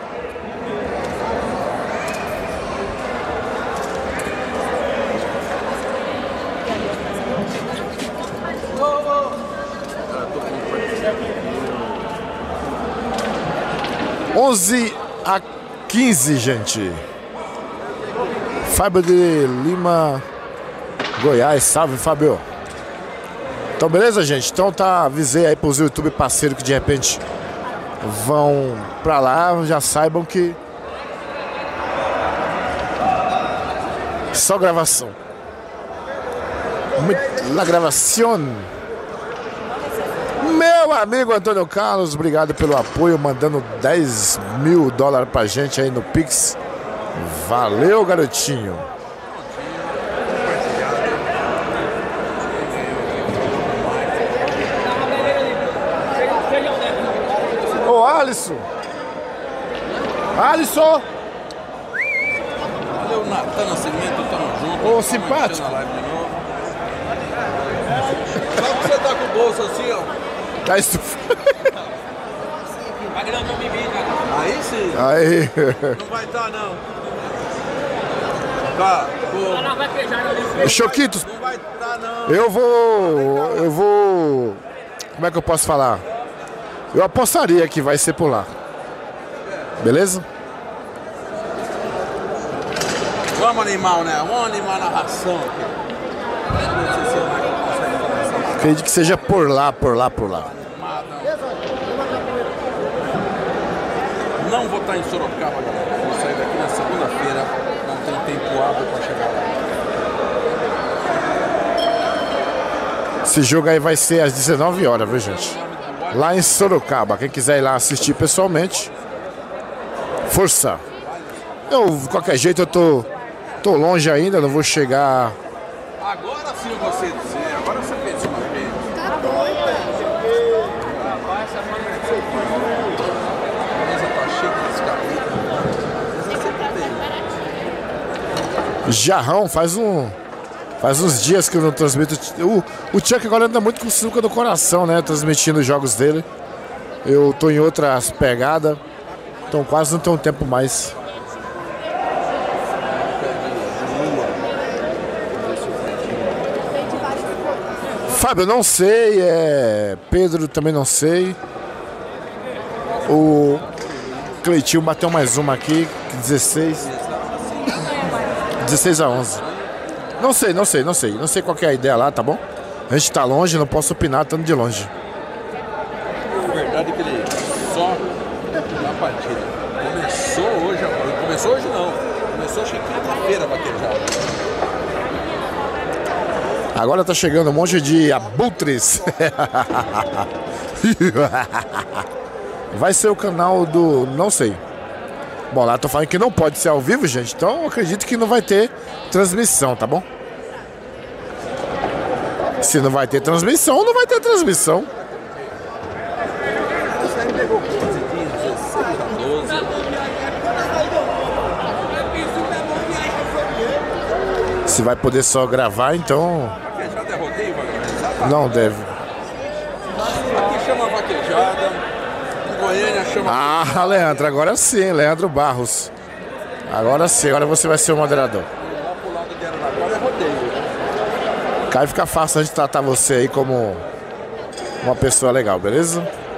onze a quinze, gente. Fábio de Lima, Goiás. Salve, Fábio. Então, beleza, gente? Então, tá, avisei aí pros YouTube parceiros que de repente vão pra lá. Já saibam que só gravação. La gravação. Meu amigo Antônio Carlos, obrigado pelo apoio, mandando dez mil dólares pra gente aí no Pix. Valeu, garotinho. Ô, Alisson. Alisson. Valeu, Natan Nascimento, tamo junto. Ô, simpático. Só que você tá com o bolso assim, ó. Tá estufado. Aí sim. Aí. Não vai estar, não. Tá, pô. Não vai queijar ali. Choquitos. Não vai estar, não. Eu vou. Eu vou. Como é que eu posso falar? Eu apostaria que vai ser por lá. Beleza? Vamos animal, né? Vamos animar na ração aqui. Acredito que seja por lá, por lá, por lá. Não vou estar em Sorocaba, galera. Vou sair daqui na segunda-feira. Não tem tempo hábil para chegar lá. Esse jogo aí vai ser às dezenove horas, viu, gente? Lá em Sorocaba. Quem quiser ir lá assistir pessoalmente, força. Eu, de qualquer jeito, eu tô, tô longe ainda, não vou chegar. Agora sim você dizer, agora você fez uma vez. Tá doida. Jarrão, faz um. Faz uns dias que eu não transmito. O, o Chuck agora anda muito com suco no coração, né? Transmitindo os jogos dele. Eu tô em outras pegadas. Então quase não tenho tempo mais. Fábio, não sei. É... Pedro também não sei. O Cleitinho bateu mais uma aqui. dezesseis. dezesseis a onze. Não sei, não sei, não sei. Não sei qual que é a ideia lá, tá bom? A gente tá longe, não posso opinar estando de longe. Na verdade que ele só na partida. Começou hoje, começou hoje não. Começou acho que quinta-feira a vaquejada. Agora tá chegando um monte de abutres. Vai ser o canal do... não sei. Bom, lá tô falando que não pode ser ao vivo, gente. Então eu acredito que não vai ter transmissão, tá bom? Se não vai ter transmissão, não vai ter transmissão. Se vai poder só gravar, então... Vaquejada é rodeio, não deve. Aqui chama vaquejada. Em Goiânia chama... Ah, Leandro, agora sim, Leandro Barros. Agora sim, agora você vai ser o moderador. Lá pro lado de Araraquara é rodeio. Cara, fica fácil a gente tratar você aí como uma pessoa legal, beleza?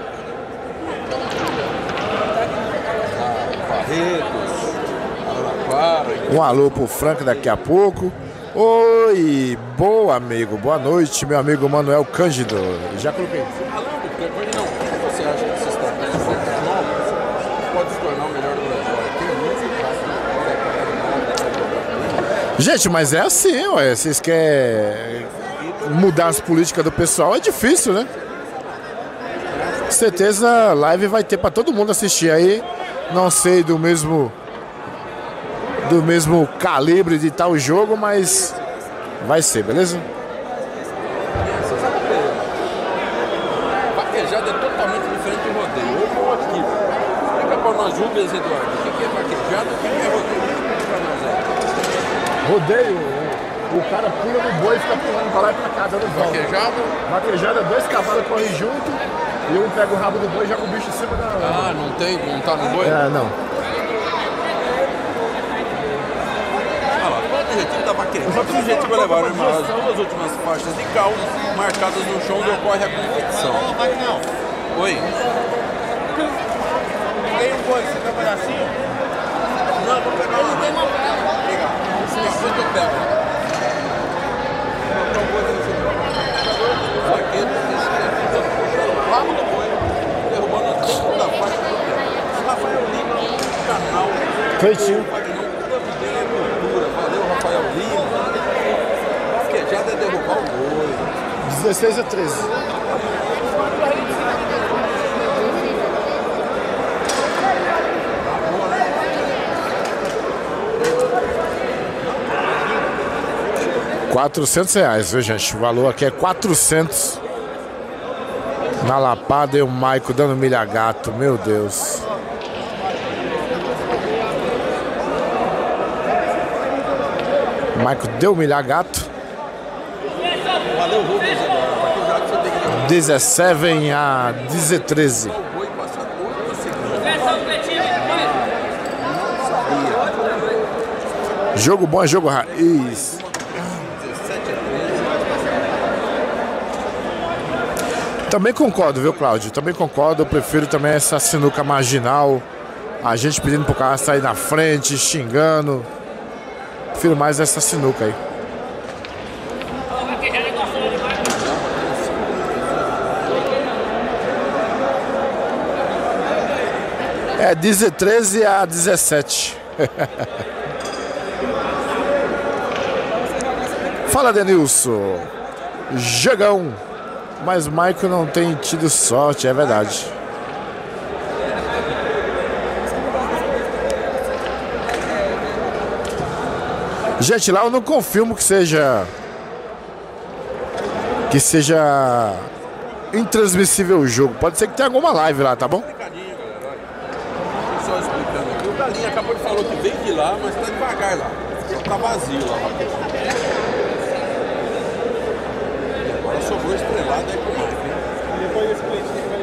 Barretos, Araraquara. Um alô pro Frank daqui a pouco. Oi, boa amigo, boa noite, meu amigo Manuel Cândido. Já coloquei. Falando, depois não, o que você acha que esses talentos novos pode se tornar o melhor do Brasil? Tem muito. Gente, mas é assim, ué. Vocês querem mudar as políticas do pessoal, é difícil, né? Com certeza a live vai ter pra todo mundo assistir aí. Não sei do mesmo do mesmo calibre de tal jogo, mas vai ser, beleza? Vaquejada é totalmente diferente de rodeio. Eu vou aqui. Fica pra nós, Rubens Eduardo. O que é vaquejada e o que é rodeio? Fica pra nós aí. Rodeio. O cara pula no boi e fica pulando pra lá e pra cá, dando volta. Vaquejada? Vaquejada, dois cavalos correm junto e um pega o rabo do boi e joga o bicho em cima da... Ah, não tem, não tá no boi? É, não. Olha lá, qual o objetivo da vaquejada? O objetivo é levar as duas últimas faixas de cal marcadas no chão onde ocorre a competição. Oi? Tem um boi, você quer um pedacinho? Não, vou pegar uma. Tem uma vela. Legal. Depois que eu pego. O vaqueiro puxando o rabo do boi, derrubando a tampa da faixa do pé. Rafael Lima, canal. Cleitinho. Cultura. Valeu, Rafael Lima. Vaquejada é derrubar o boi. dezesseis a treze. quatrocentos reais, viu, gente? O valor aqui é quatrocentos. Na lapada e o Maico dando milha gato, meu Deus. O Maico deu milha gato. Valeu, Rubens. Vaquejada você tem que derrubar dezessete a treze. o boi e passar oito segundos. Jogo bom é jogo raiz. Também concordo, viu, Cláudio? Também concordo. Eu prefiro também essa sinuca marginal. A gente pedindo pro cara sair na frente, xingando. Prefiro mais essa sinuca aí. É treze a dezessete. Fala, Denilson. Jogão. Mas Michael não tem tido sorte, é verdade. Gente, lá eu não confirmo que seja que seja intransmissível o jogo. Pode ser que tenha alguma live lá, tá bom? Explicadinho, galera. Olha. Só explicando aqui. O Galinha acabou de falar que vem de lá, mas tá devagar lá. Só tá vazio lá. E agora sobrou estrelado aí pro Mike. Depois desse pleitinho vai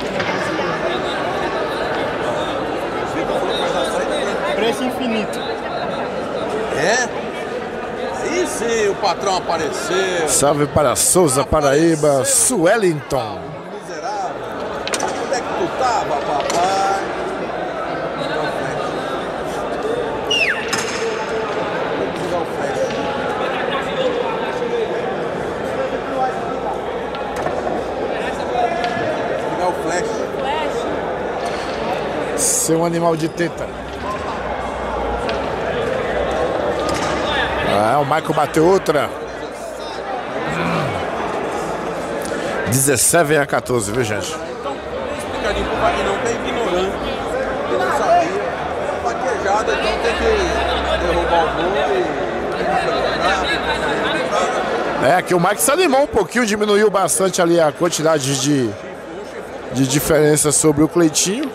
preço infinito. É? Aí sim o patrão apareceu. Salve para Souza, Paraíba, Suellington. Miserável. Onde é que tu tava, papai? Vou desligar o flash. Desligar o flash. Seu animal de teta. Ah, o Michael bateu outra. dezessete a quatorze, viu, gente? Então, explicadinho pro Vagnão que é ignorante. Ele não sabia. Vaquejada, então tem que derrubar o boi. É, que o Mike se animou um pouquinho, diminuiu bastante ali a quantidade de, de diferença sobre o Cleitinho.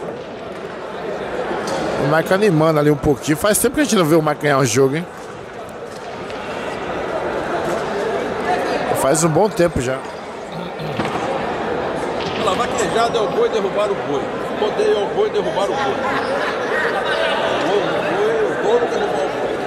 O Mike animando ali um pouquinho. Faz tempo que a gente não vê o Mike ganhar um jogo, hein? Faz um bom tempo já. Olha lá, vaquejada é o boi derrubar o boi. Rodeio é o boi derrubar o boi. O boi, o touro derrubar o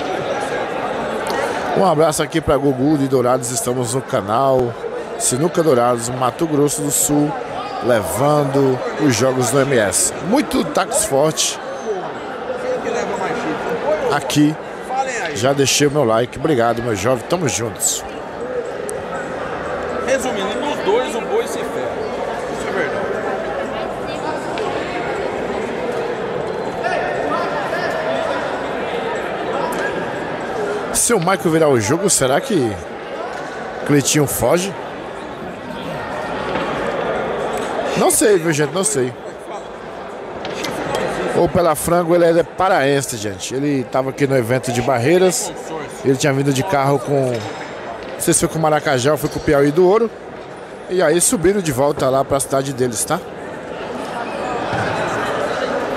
boi. Um abraço aqui para Gugu de Dourados. Estamos no canal Sinuca Dourados, Mato Grosso do Sul, levando os jogos do M S. Muito tacos forte Quem que leva mais chifre? aqui. Falem aí. Já deixei o meu like. Obrigado, meu jovem. Tamo juntos. Resumindo, nos dois o boi se ferra. Isso é verdade. Se o Michael virar o jogo, será que Cleitinho foge? Não sei, viu, gente? Não sei. Ou pela frango, ele é paraense, gente. Ele tava aqui no evento de Barreiras. Ele tinha vindo de carro com... Não sei se foi com o Maracajá ou foi com o Piauí do Ouro. E aí subiram de volta lá para a cidade deles, tá?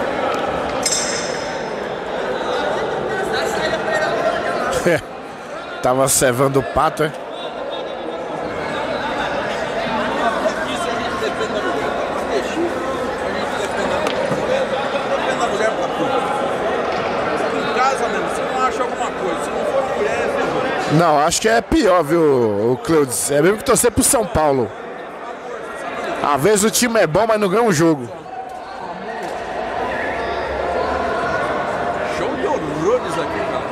É. Tava cevando o pato, é? Isso a gente depende da mulher. Pra mexer, a gente depende da mulher. Depende da mulher pra tudo. Em casa mesmo, se não acha alguma coisa, se não for mulher, é ferrou. Não, acho que é pior, viu, o Cleudes? É mesmo que torcer pro São Paulo. Às vezes o time é bom, mas não ganha um jogo. Show de horrores aqui, cara.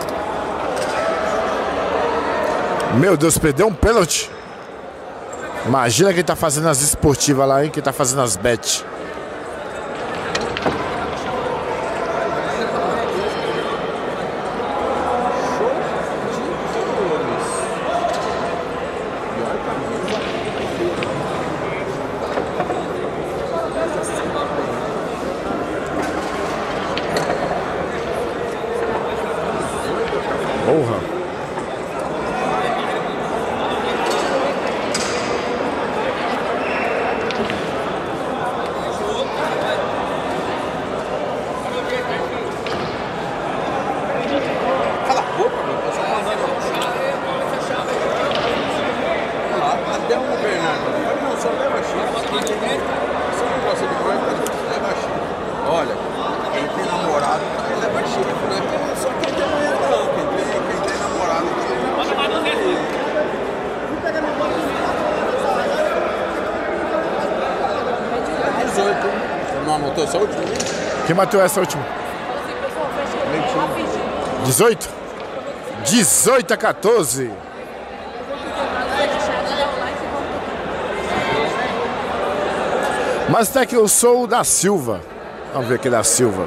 Meu Deus, perdeu um pênalti. Imagina quem tá fazendo as esportivas lá, hein? Quem tá fazendo as bets. Porra. Cala a boca, meu. Você tá mandando. Olha lá, até um Bernardo. Não, só leva chifre. Você não gosta de coisa, leva chifre. Olha, quem tem namorado, leva chifre, né? Só quem tem mulher não. Quem tem, quem tem namorado, também leva chifre. dezoito. Você não anotou essa última? Quem matou essa última? dezoito? dezoito a quatorze. Mas até que eu sou o da Silva. Vamos ver aqui da Silva.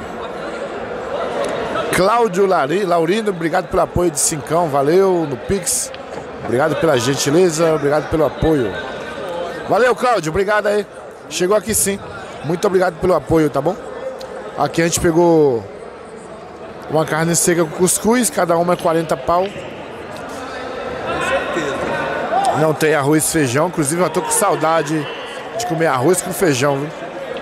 Cláudio Lari, Laurindo, obrigado pelo apoio de cincão, valeu no Pix. Obrigado pela gentileza, obrigado pelo apoio. Valeu, Cláudio, obrigado aí. Chegou aqui sim. Muito obrigado pelo apoio, tá bom? Aqui a gente pegou uma carne seca com cuscuz, cada uma é quarenta pau. Não tem arroz e feijão, inclusive eu tô com saudade de comer arroz com feijão, viu?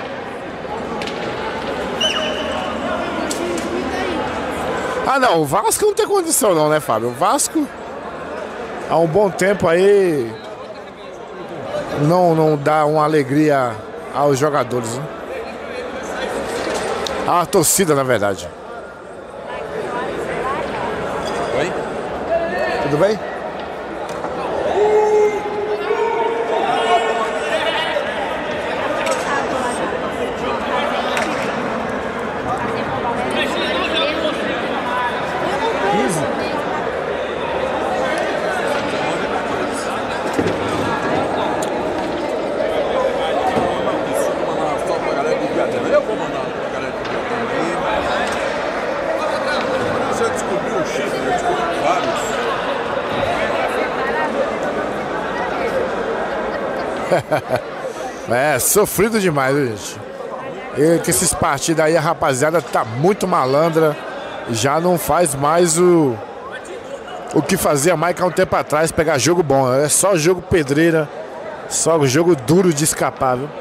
Ah não, o Vasco não tem condição não, né, Fábio? O Vasco há um bom tempo aí não, não dá uma alegria aos jogadores, né? A torcida, na verdade. Oi? Tudo bem? Eu vou mandar pra galera de também. Você descobriu o chifre, eu descobri vários. É, sofrido demais, viu, gente? E que esses partidos aí, a rapaziada tá muito malandra. Já não faz mais o o que fazia mais há um tempo atrás, pegar jogo bom. É só jogo pedreira, só jogo duro de escapar, viu?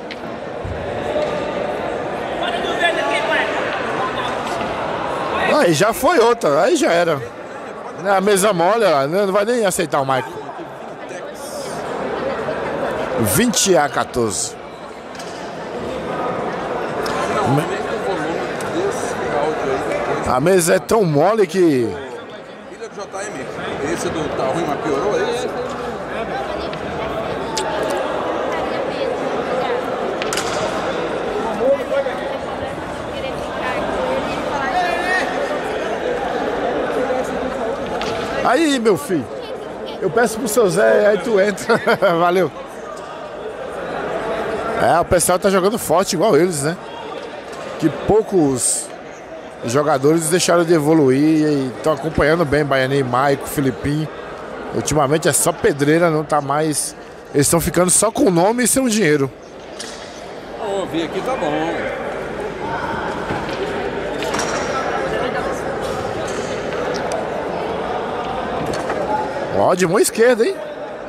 Aí já foi outra, aí já era. A mesa mole, não vai nem aceitar o Michael. vinte a quatorze. A mesa é tão mole que... Filha do J M, esse do tá ruim, mas piorou esse? Aí, meu filho, eu peço pro seu Zé, aí tu entra. Valeu. É, o pessoal tá jogando forte igual eles, né? Que poucos jogadores deixaram de evoluir e estão acompanhando bem Baianinho, Maico, Filipinho. Ultimamente é só pedreira, não tá mais... Eles estão ficando só com o nome e sem o dinheiro. Ô, vi aqui, tá bom. Ó, de mão esquerda, hein?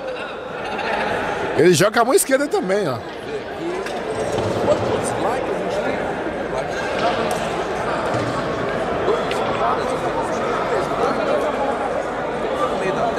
Ele joga com a mão esquerda também, ó. Quantos likes a gente tem? No meio da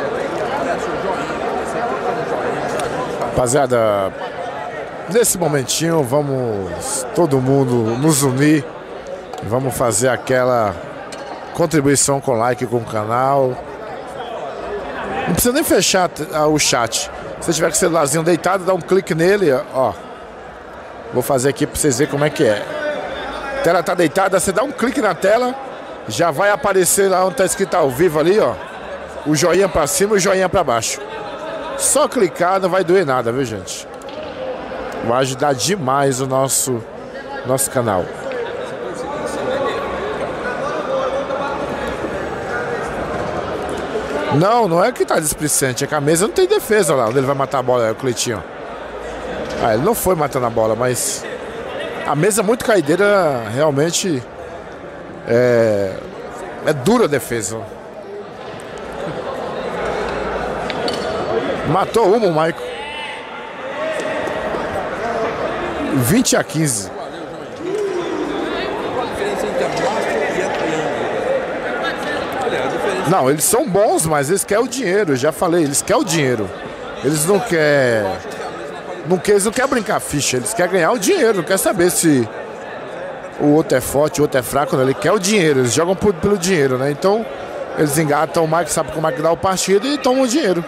Rapaziada, nesse momentinho vamos todo mundo nos unir. Vamos fazer aquela contribuição com like com o canal. Não precisa nem fechar o chat. Se tiver com o celularzinho deitado, dá um clique nele, ó. Vou fazer aqui para vocês verem como é que é. A tela tá deitada, você dá um clique na tela, já vai aparecer lá onde tá escrito ao vivo ali, ó. O joinha para cima e o joinha para baixo. Só clicar, não vai doer nada, viu, gente? Vai ajudar demais o nosso, nosso canal. Não, não é que tá displicente, é que a mesa não tem defesa lá, onde ele vai matar a bola, é o Cleitinho. Ah, ele não foi matando a bola, mas a mesa muito caideira, realmente é, é dura a defesa. Matou uma o Maicon. vinte a quinze. Não, eles são bons, mas eles querem o dinheiro, eu já falei, eles querem o dinheiro. Eles não querem. Não quer, eles não querem brincar ficha, eles querem ganhar o dinheiro, não quer saber se o outro é forte, o outro é fraco, não. Ele quer o dinheiro, eles jogam por, pelo dinheiro, né? Então, eles engatam o Mike, sabe como é que dá o partido e tomam o dinheiro.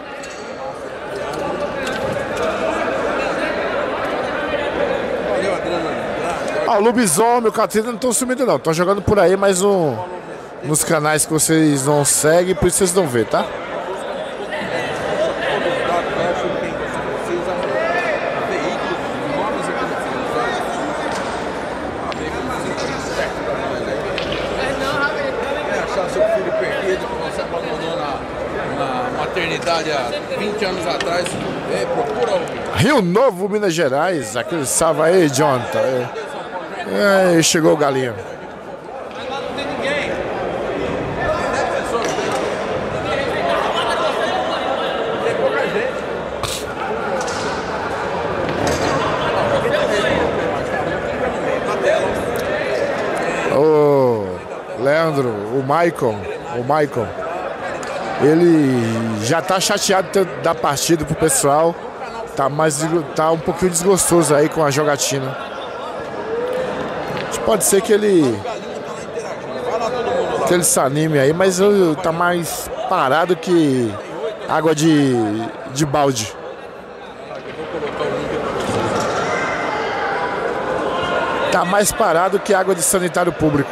Ah, o Lobisomem, o Catrina não estão sumindo não, estão jogando por aí, mas um, nos canais que vocês não seguem, por isso vocês não vê, tá? Há vinte anos atrás, é, procura o... Rio Novo, Minas Gerais, aquele salve aí, Jonathan. É, é, chegou o Galinha. Não tem ninguém. Tem pouca gente. Ô, Leandro, o Maicon, o Maicon. Ele já tá chateado da partida pro pessoal. Tá, mais, tá um pouquinho desgostoso aí com a jogatina. Pode ser que ele que ele se anime aí, mas eu, tá mais parado que água de, de balde. Tá mais parado que água de sanitário público.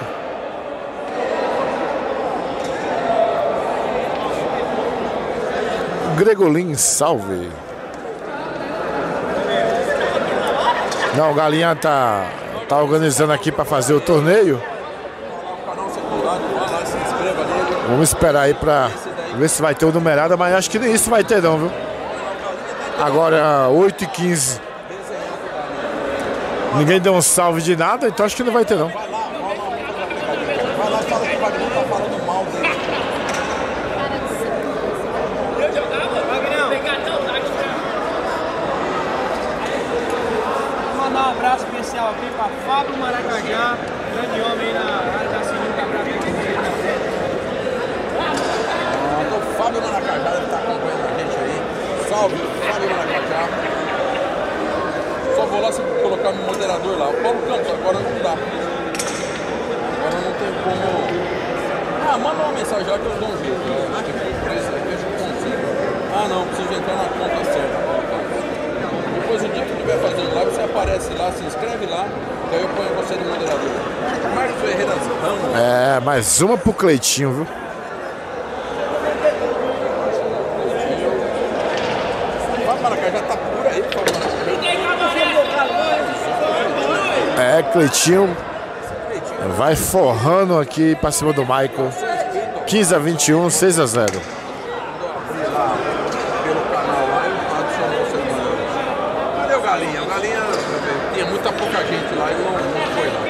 Gregolin, salve. Não, o Galinha tá, tá organizando aqui para fazer o torneio. Vamos esperar aí para ver se vai ter o numerada, mas acho que nem isso vai ter não, viu? Agora oito e quinze. Ninguém deu um salve de nada, então acho que não vai ter não. Um abraço especial aqui para Fábio Maracajá, grande homem aí na área da sinuca brasileira. O Fábio Maracajá deve estar acompanhando a gente aí. Salve, Fábio Maracajá. Só vou lá se colocar no moderador lá. O Paulo Campos, agora não dá. Agora não tem como. Ah, manda uma mensagem lá que eu dou um jeito. Ah, não, preciso entrar na conta certa. Depois o dia que estiver fazendo live, você aparece lá, se inscreve lá, que aí eu ponho você no moderador. Marcos Ferreira Ramos. É, mais uma pro Cleitinho, viu? Vai para cá, já tá por aí, por É, Cleitinho vai forrando aqui pra cima do Michael. quinze a vinte e um, seis a zero. Galinha, o Galinha tinha muita pouca gente lá e não, não foi lá.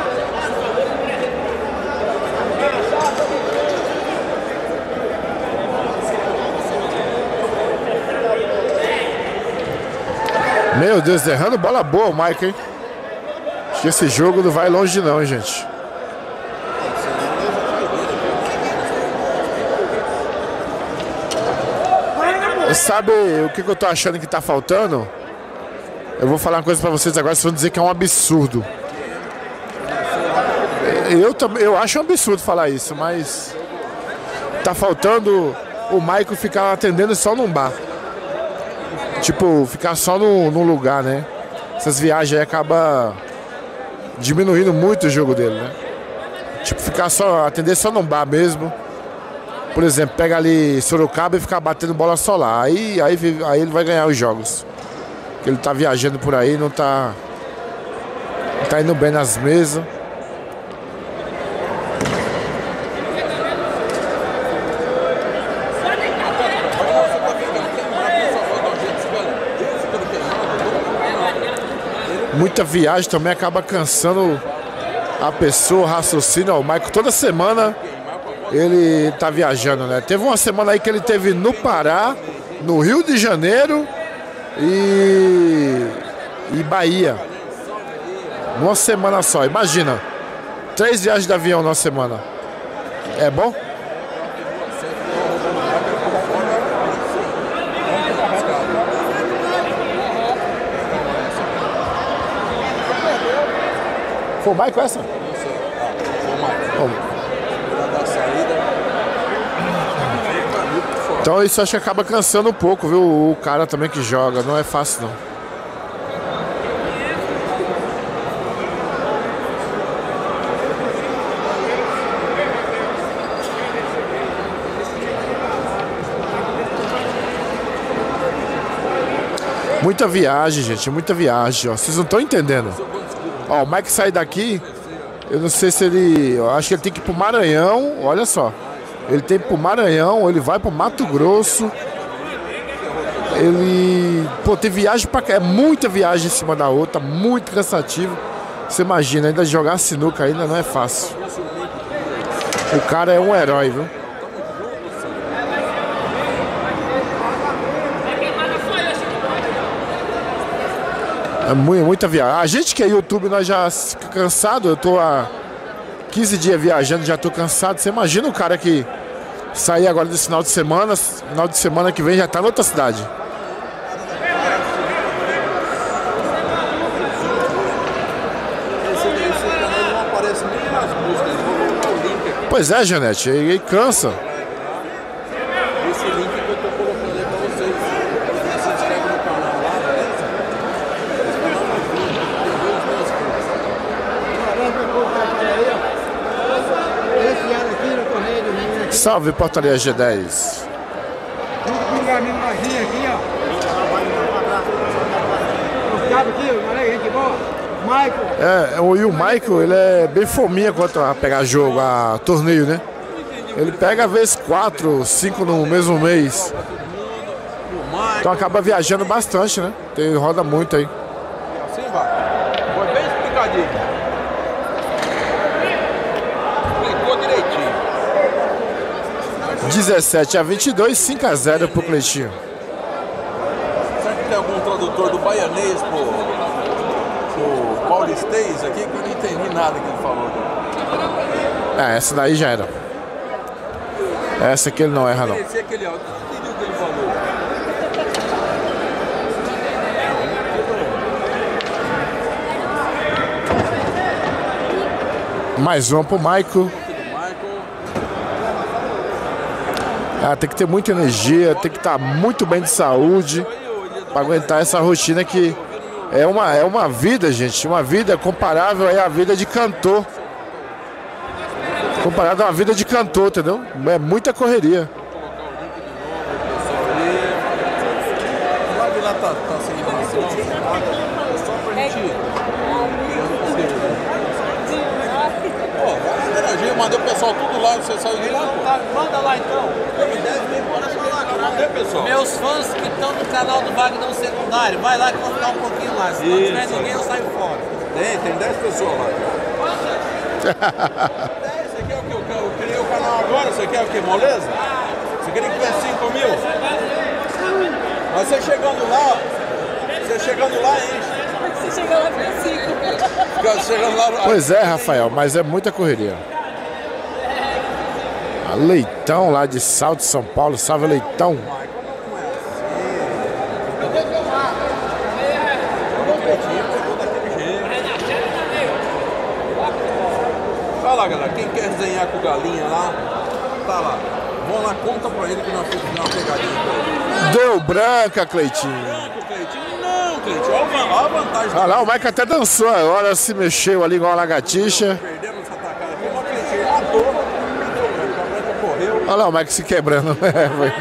Meu Deus, errando bola boa o Mike, hein? Acho que esse jogo não vai longe não, hein, gente. Sabe o que, que eu tô achando que tá faltando? Eu vou falar uma coisa pra vocês agora, vocês vão dizer que é um absurdo. Eu, eu acho um absurdo falar isso, mas tá faltando o Michael ficar atendendo só num bar. Tipo, ficar só no, num lugar, né? Essas viagens aí acabam diminuindo muito o jogo dele, né? Tipo, ficar só, atender só num bar mesmo. Por exemplo, pega ali Sorocaba e ficar batendo bola só lá. Aí, aí, aí ele vai ganhar os jogos. Porque ele tá viajando por aí, não tá, não tá indo bem nas mesas. Muita viagem também acaba cansando a pessoa, o raciocínio. O Michael toda semana ele tá viajando, né? Teve uma semana aí que ele teve no Pará, no Rio de Janeiro e, e Bahia. Numa semana só, imagina. Três viagens de avião numa semana. É bom? Foi o Michael essa? Oh. Então isso acho que acaba cansando um pouco, viu? O cara também que joga, não é fácil não. Muita viagem, gente, muita viagem, ó. Vocês não estão entendendo. Ó, o Mike sai daqui, eu não sei se ele... Eu acho que ele tem que ir pro Maranhão, olha só. Ele tem que ir pro Maranhão, ele vai pro Mato Grosso. Ele... Pô, tem viagem pra cá, é muita viagem em cima da outra, muito cansativo. Você imagina, ainda jogar sinuca ainda não é fácil. O cara é um herói, viu? É muita viagem. A gente que é YouTube, nós já fica cansado. Eu tô há quinze dias viajando, já tô cansado. Você imagina o cara que sair agora desse final de semana, final de semana que vem já tá em outra cidade. Pois é, Janete, ele cansa. Esse link que eu tô colocando aí pra vocês. Você se inscreve no canal lá, beleza? Salve, Portaria G dez. É, e o Michael, ele é bem fominha quanto a pegar jogo, a torneio, né? Ele pega às vezes quatro, cinco no mesmo mês. Então acaba viajando bastante, né? Tem, roda muito aí. Assim vai. Foi bem explicadinho. Explicou direitinho. dezessete a vinte e dois, cinco a zero pro Cleitinho. Será que tem algum tradutor do baianês pro, pro paulistês aqui que eu não entendi nada que ele falou? É, essa daí já era. Essa aqui ele não erra, não. Esse é aquele, ó, o que ele falou? Mais uma pro Michael. Ah, tem que ter muita energia, tem que estar muito bem de saúde para aguentar essa rotina que é uma, é uma vida, gente. Uma vida comparável aí à vida de cantor. Comparado a uma vida de cantor, entendeu? É muita correria. Lá tá, tá sem só pra gente. Ó, vamos interagir, eu mandei o pessoal tudo lá, você saiu de lá, pô. Manda lá então. Cadê, pessoal? Meus fãs que estão no canal do Wagner Secundário, vai lá que eu vou ficar um pouquinho lá. Se não tiver ninguém, eu saio fora. Tem, tem dez pessoas lá. Esse aqui é o que eu, eu criei o canal agora, você quer o que? Moleza? Você queria que tivesse cinco mil? Mas você chegando lá, você chegando lá, enche. Você chegou lá para cinco. Chegando lá. Pois é, Rafael, mas é muita correria. A Leitão lá de Salto, São Paulo, salve Leitão. Olha lá, galera, quem quer desenhar com galinha lá, tá lá. Vamos lá, conta pra ele que nós fizemos uma pegadinha pra ele. Deu branca, Cleitinho. Branco, Cleitinho. Não, Cleitinho, olha a vantagem. Olha lá, o Mike até dançou agora, se mexeu ali igual uma lagartixa. Perdemos essa tacada aqui, mas o Cleitinho matou. A branca correu. Olha lá o Mike se quebrando. Tá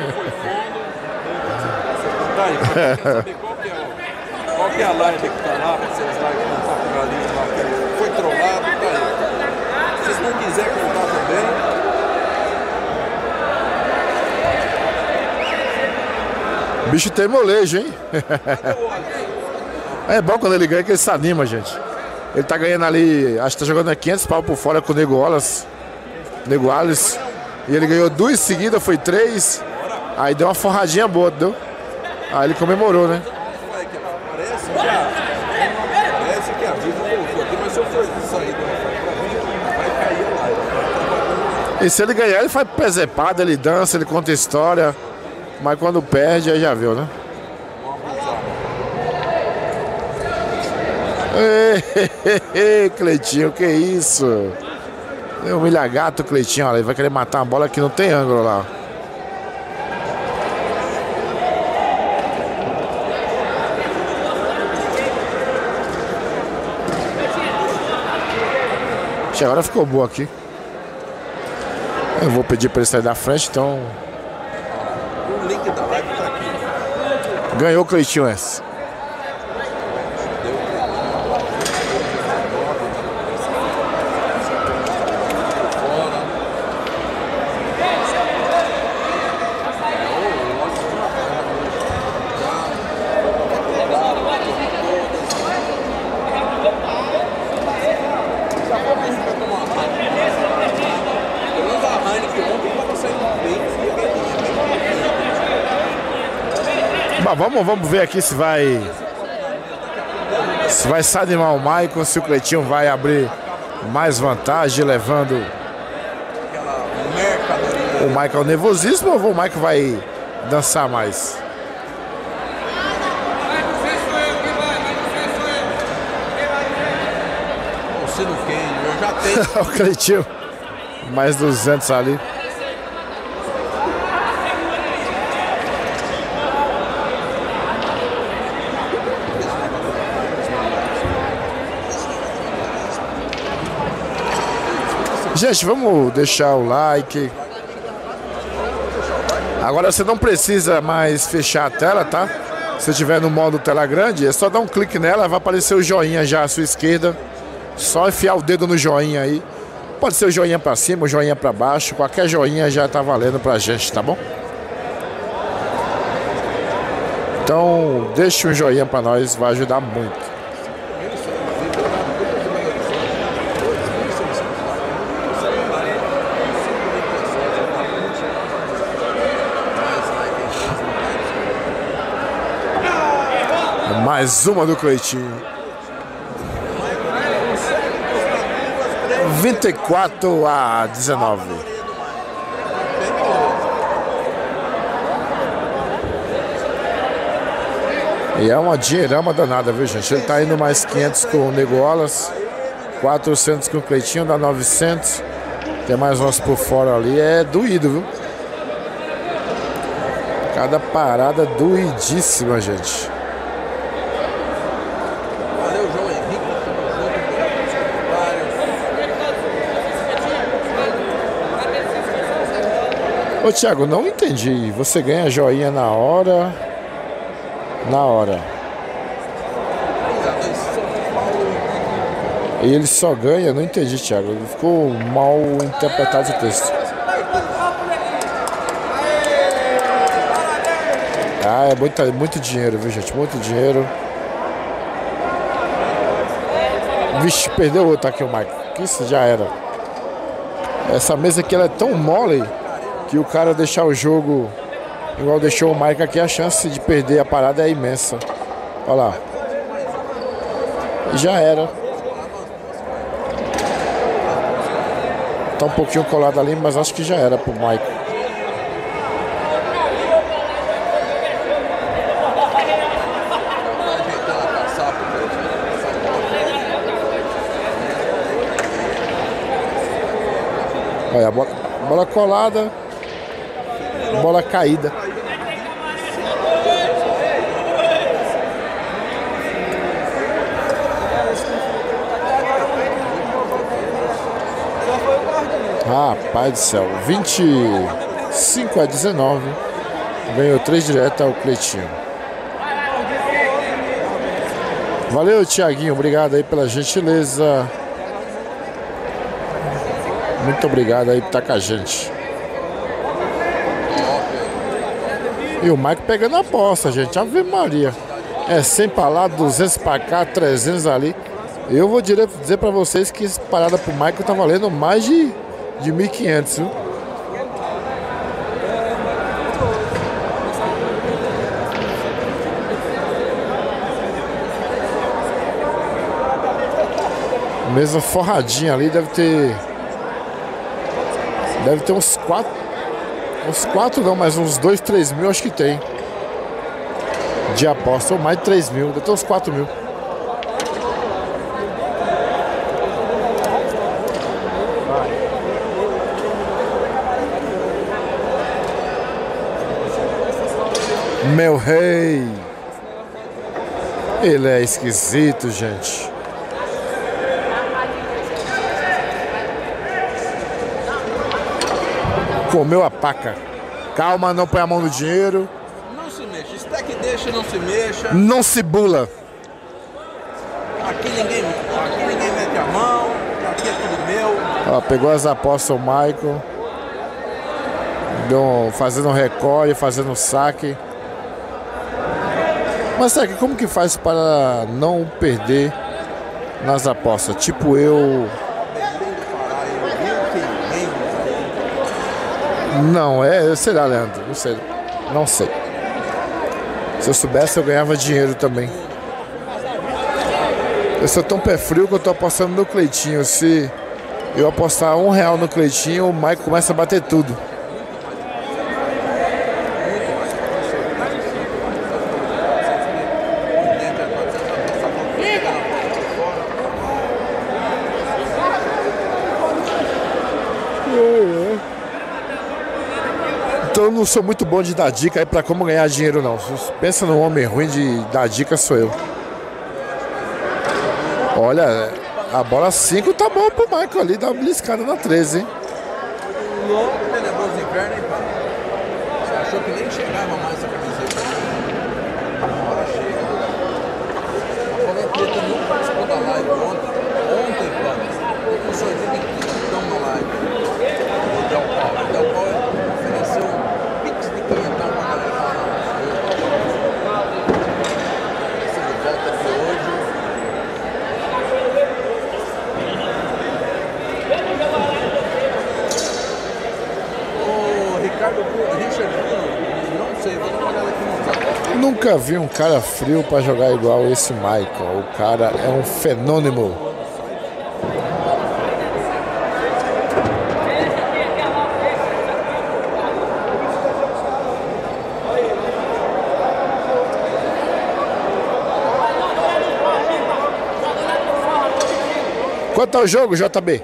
aí, quer saber qual que é, o, qual que é a live que tá lá, pra vocês lá que não tá com galinha lá, que foi trollado, tá aí. Se vocês não quiserem contar também. O bicho tem molejo, hein? É bom quando ele ganha que ele se anima, gente. Ele tá ganhando ali, acho que tá jogando quinhentos pau por fora com o Nego Wallace. Nego Wallace. E ele ganhou duas seguidas, foi três. Aí deu uma forradinha boa, deu? Aí ele comemorou, né? Parece que a, parece que a vida voltou aqui, mas se eu for sair do vai cair a live. E se ele ganhar, ele faz presepada, ele dança, ele conta história. Mas quando perde, aí já viu, né? Ei, Cleitinho, que isso? É um milhagato, Cleitinho, olha, ele vai querer matar uma bola que não tem ângulo lá. Agora ficou boa aqui. Eu vou pedir para ele sair da frente, então. O link da live tá aqui. Ganhou o Cleitinho essa. Vamos, vamos ver aqui se vai se vai se animar o Michael, se o Cleitinho vai abrir mais vantagem, levando o Michael ao nervosismo, ou o Michael vai dançar mais? O Sino Kane, eu já tenho. O Cleitinho, mais duzentos ali. Gente, vamos deixar o like. Agora você não precisa mais fechar a tela, tá? Se estiver no modo tela grande, é só dar um clique nela, vai aparecer o joinha já à sua esquerda. Só enfiar o dedo no joinha aí. Pode ser o joinha pra cima, o joinha pra baixo. Qualquer joinha já tá valendo pra gente, tá bom? Então, deixa um joinha pra nós, vai ajudar muito. Mais uma do Cleitinho. vinte e quatro a dezenove. E é uma dinheirama danada, viu, gente? Ele tá indo mais quinhentos com o Nego Wallace, quatrocentos com o Cleitinho, dá novecentos. Tem mais umas por fora ali. É doído, viu? Cada parada doidíssima, gente. Ô Thiago, não entendi. Você ganha joinha na hora. Na hora. E ele só ganha, não entendi, Thiago. Ele ficou mal interpretado o texto. Ah, é muito, muito dinheiro, viu, gente? Muito dinheiro. Vixe, perdeu o outro aqui, o Mike. Que isso já era. Essa mesa aqui ela é tão mole que o cara deixar o jogo igual deixou o Mike aqui, a chance de perder a parada é imensa. Olha lá. Já era. Tá um pouquinho colado ali, mas acho que já era pro Mike. Olha, a bola, bola colada, bola caída. Rapaz do céu, vinte e cinco a dezenove. Ganhou três direto ao Cleitinho. Valeu, Thiaguinho, obrigado aí pela gentileza. Muito obrigado aí por estar com a gente. E o Mike pegando a aposta, gente. Ave Maria. É cem pra lá, duzentos pra cá, trezentos ali. Eu vou dizer pra vocês que essa parada pro Mike tá valendo mais de, de mil e quinhentos, viu? Mesa forradinha ali, deve ter. Deve ter uns quatro. Uns quatro não, mas uns dois, três mil acho que tem. De aposta, ou mais de três mil, deve ter uns quatro mil. Meu rei. Ele é esquisito, gente. Comeu a paca. Calma, não põe a mão no dinheiro. Não se mexa. Stack deixa, não se mexa. Não se bula. Aqui ninguém, aqui ninguém mete a mão. Aqui é tudo meu. Ó, pegou as apostas o Michael. Deu um, fazendo um recolhe, fazendo um saque. Mas sabe, como que faz para não perder nas apostas? Tipo eu... Não, é, sei lá, Leandro, não sei, não sei. Se eu soubesse, eu ganhava dinheiro também. Eu sou tão pé frio que eu tô apostando no Cleitinho. Se eu apostar um real no Cleitinho, o Mike começa a bater tudo. Então eu não sou muito bom de dar dica aí pra como ganhar dinheiro, não. Pensa num homem ruim de dar dica, sou eu. Olha, a bola cinco tá boa pro Michael ali, dá uma beliscada na treze, hein? Louco, tenebroso inverno, hein, pai? Você achou que nem chegava mais essa camiseta? Agora chega. A Folha Preta não participou da live ontem. Ontem, pai. Eu sou de quinhentão na live. O Del Paulo. O Del Paulo ofereceu um pix de quinhentão pra galera lá. Esse de volta de hoje. Ricardo, Richard, não sei, vou dar uma olhada aqui no zap. Nunca vi um cara frio pra jogar igual esse Michael. O cara é um fenômeno. Quanto é o jogo, J B?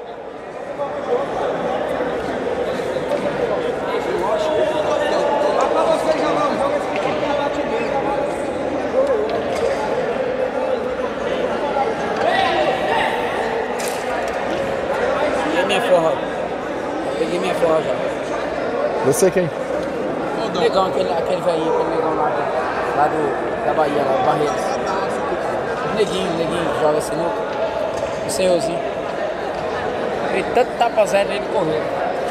Peguei minha forra já. Você quem? Negão, aquele, aquele velhinho, aquele negão lá, do, lá do, da Bahia, lá do Barreiros. Neguinho, neguinho, que joga sinuca. O senhorzinho. Ele tanto tapa zero nele correu.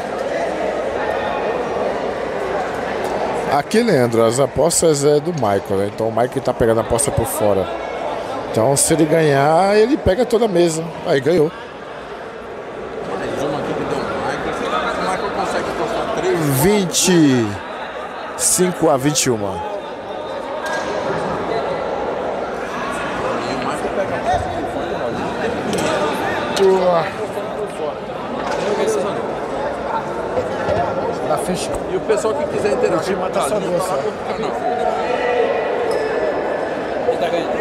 Aqui, Leandro, as apostas é do Michael, né? Então o Michael tá pegando a aposta por fora. Então se ele ganhar, ele pega toda a mesa. Aí ganhou. vinte e cinco a vinte e um. Da ficha. E o pessoal que quiser interagir, manda só no canal. Ele tá ganhando.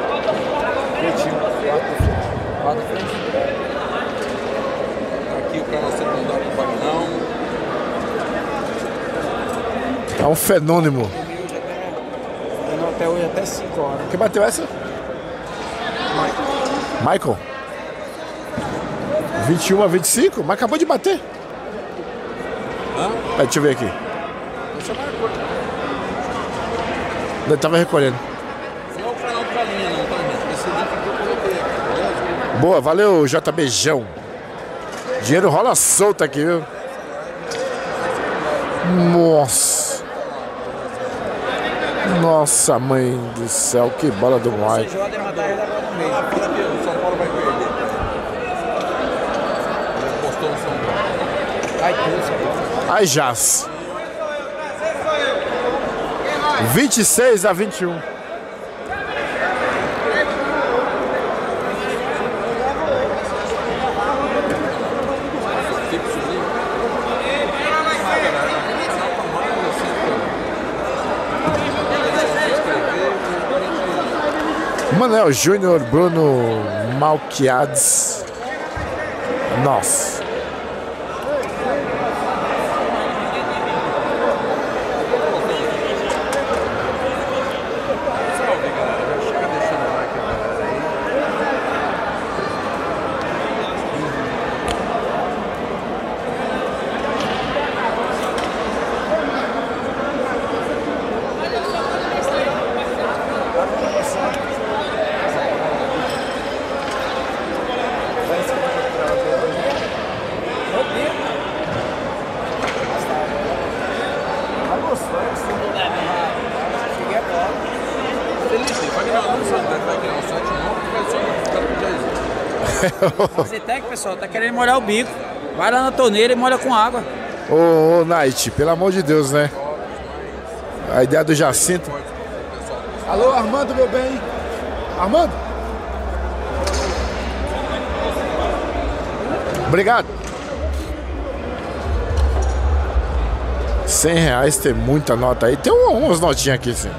Quatro frente. Aqui o entrar na segunda com o Vagnão. É um fenômeno. Eu até hoje, até cinco horas. Quem bateu essa? Michael. vinte e um a vinte e cinco? Mas acabou de bater. Hã? Pera, deixa eu ver aqui. Você marcou. Eu tava recolhendo. Não é o canal pra linha, não, tá, gente? Esse link que eu coloquei aqui, beleza? Boa, valeu, JBjão. Dinheiro rola solto aqui, viu? Nossa. Nossa, mãe do céu, que bola do Mike. Você joga e matar ele agora no meio. Ah, fala que o São Paulo vai perder. Ele postou no São Paulo. Vai tudo, São Paulo. Aí, Jazz. vinte e seis a vinte e um. Manuel Júnior, Bruno Malquiades. Nossa. Você tem que, pessoal, tá querendo molhar o bico. Vai lá na torneira e molha com água. Ô, ô, Night, pelo amor de Deus, né? A ideia do Jacinto. Alô, Armando, meu bem. Armando? Obrigado. cem reais tem muita nota aí. Tem umas notinhas aqui, sim.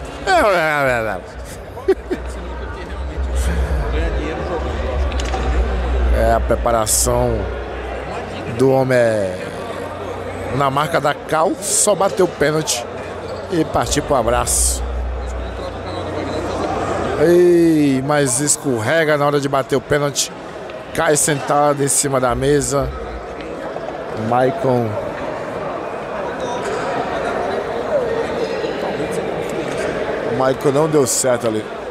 É, a preparação do homem é na marca da Cal, só bateu o pênalti e partiu pro abraço. Ei, mas escorrega na hora de bater o pênalti, cai sentado em cima da mesa. Maicon. O Maicon não deu certo ali.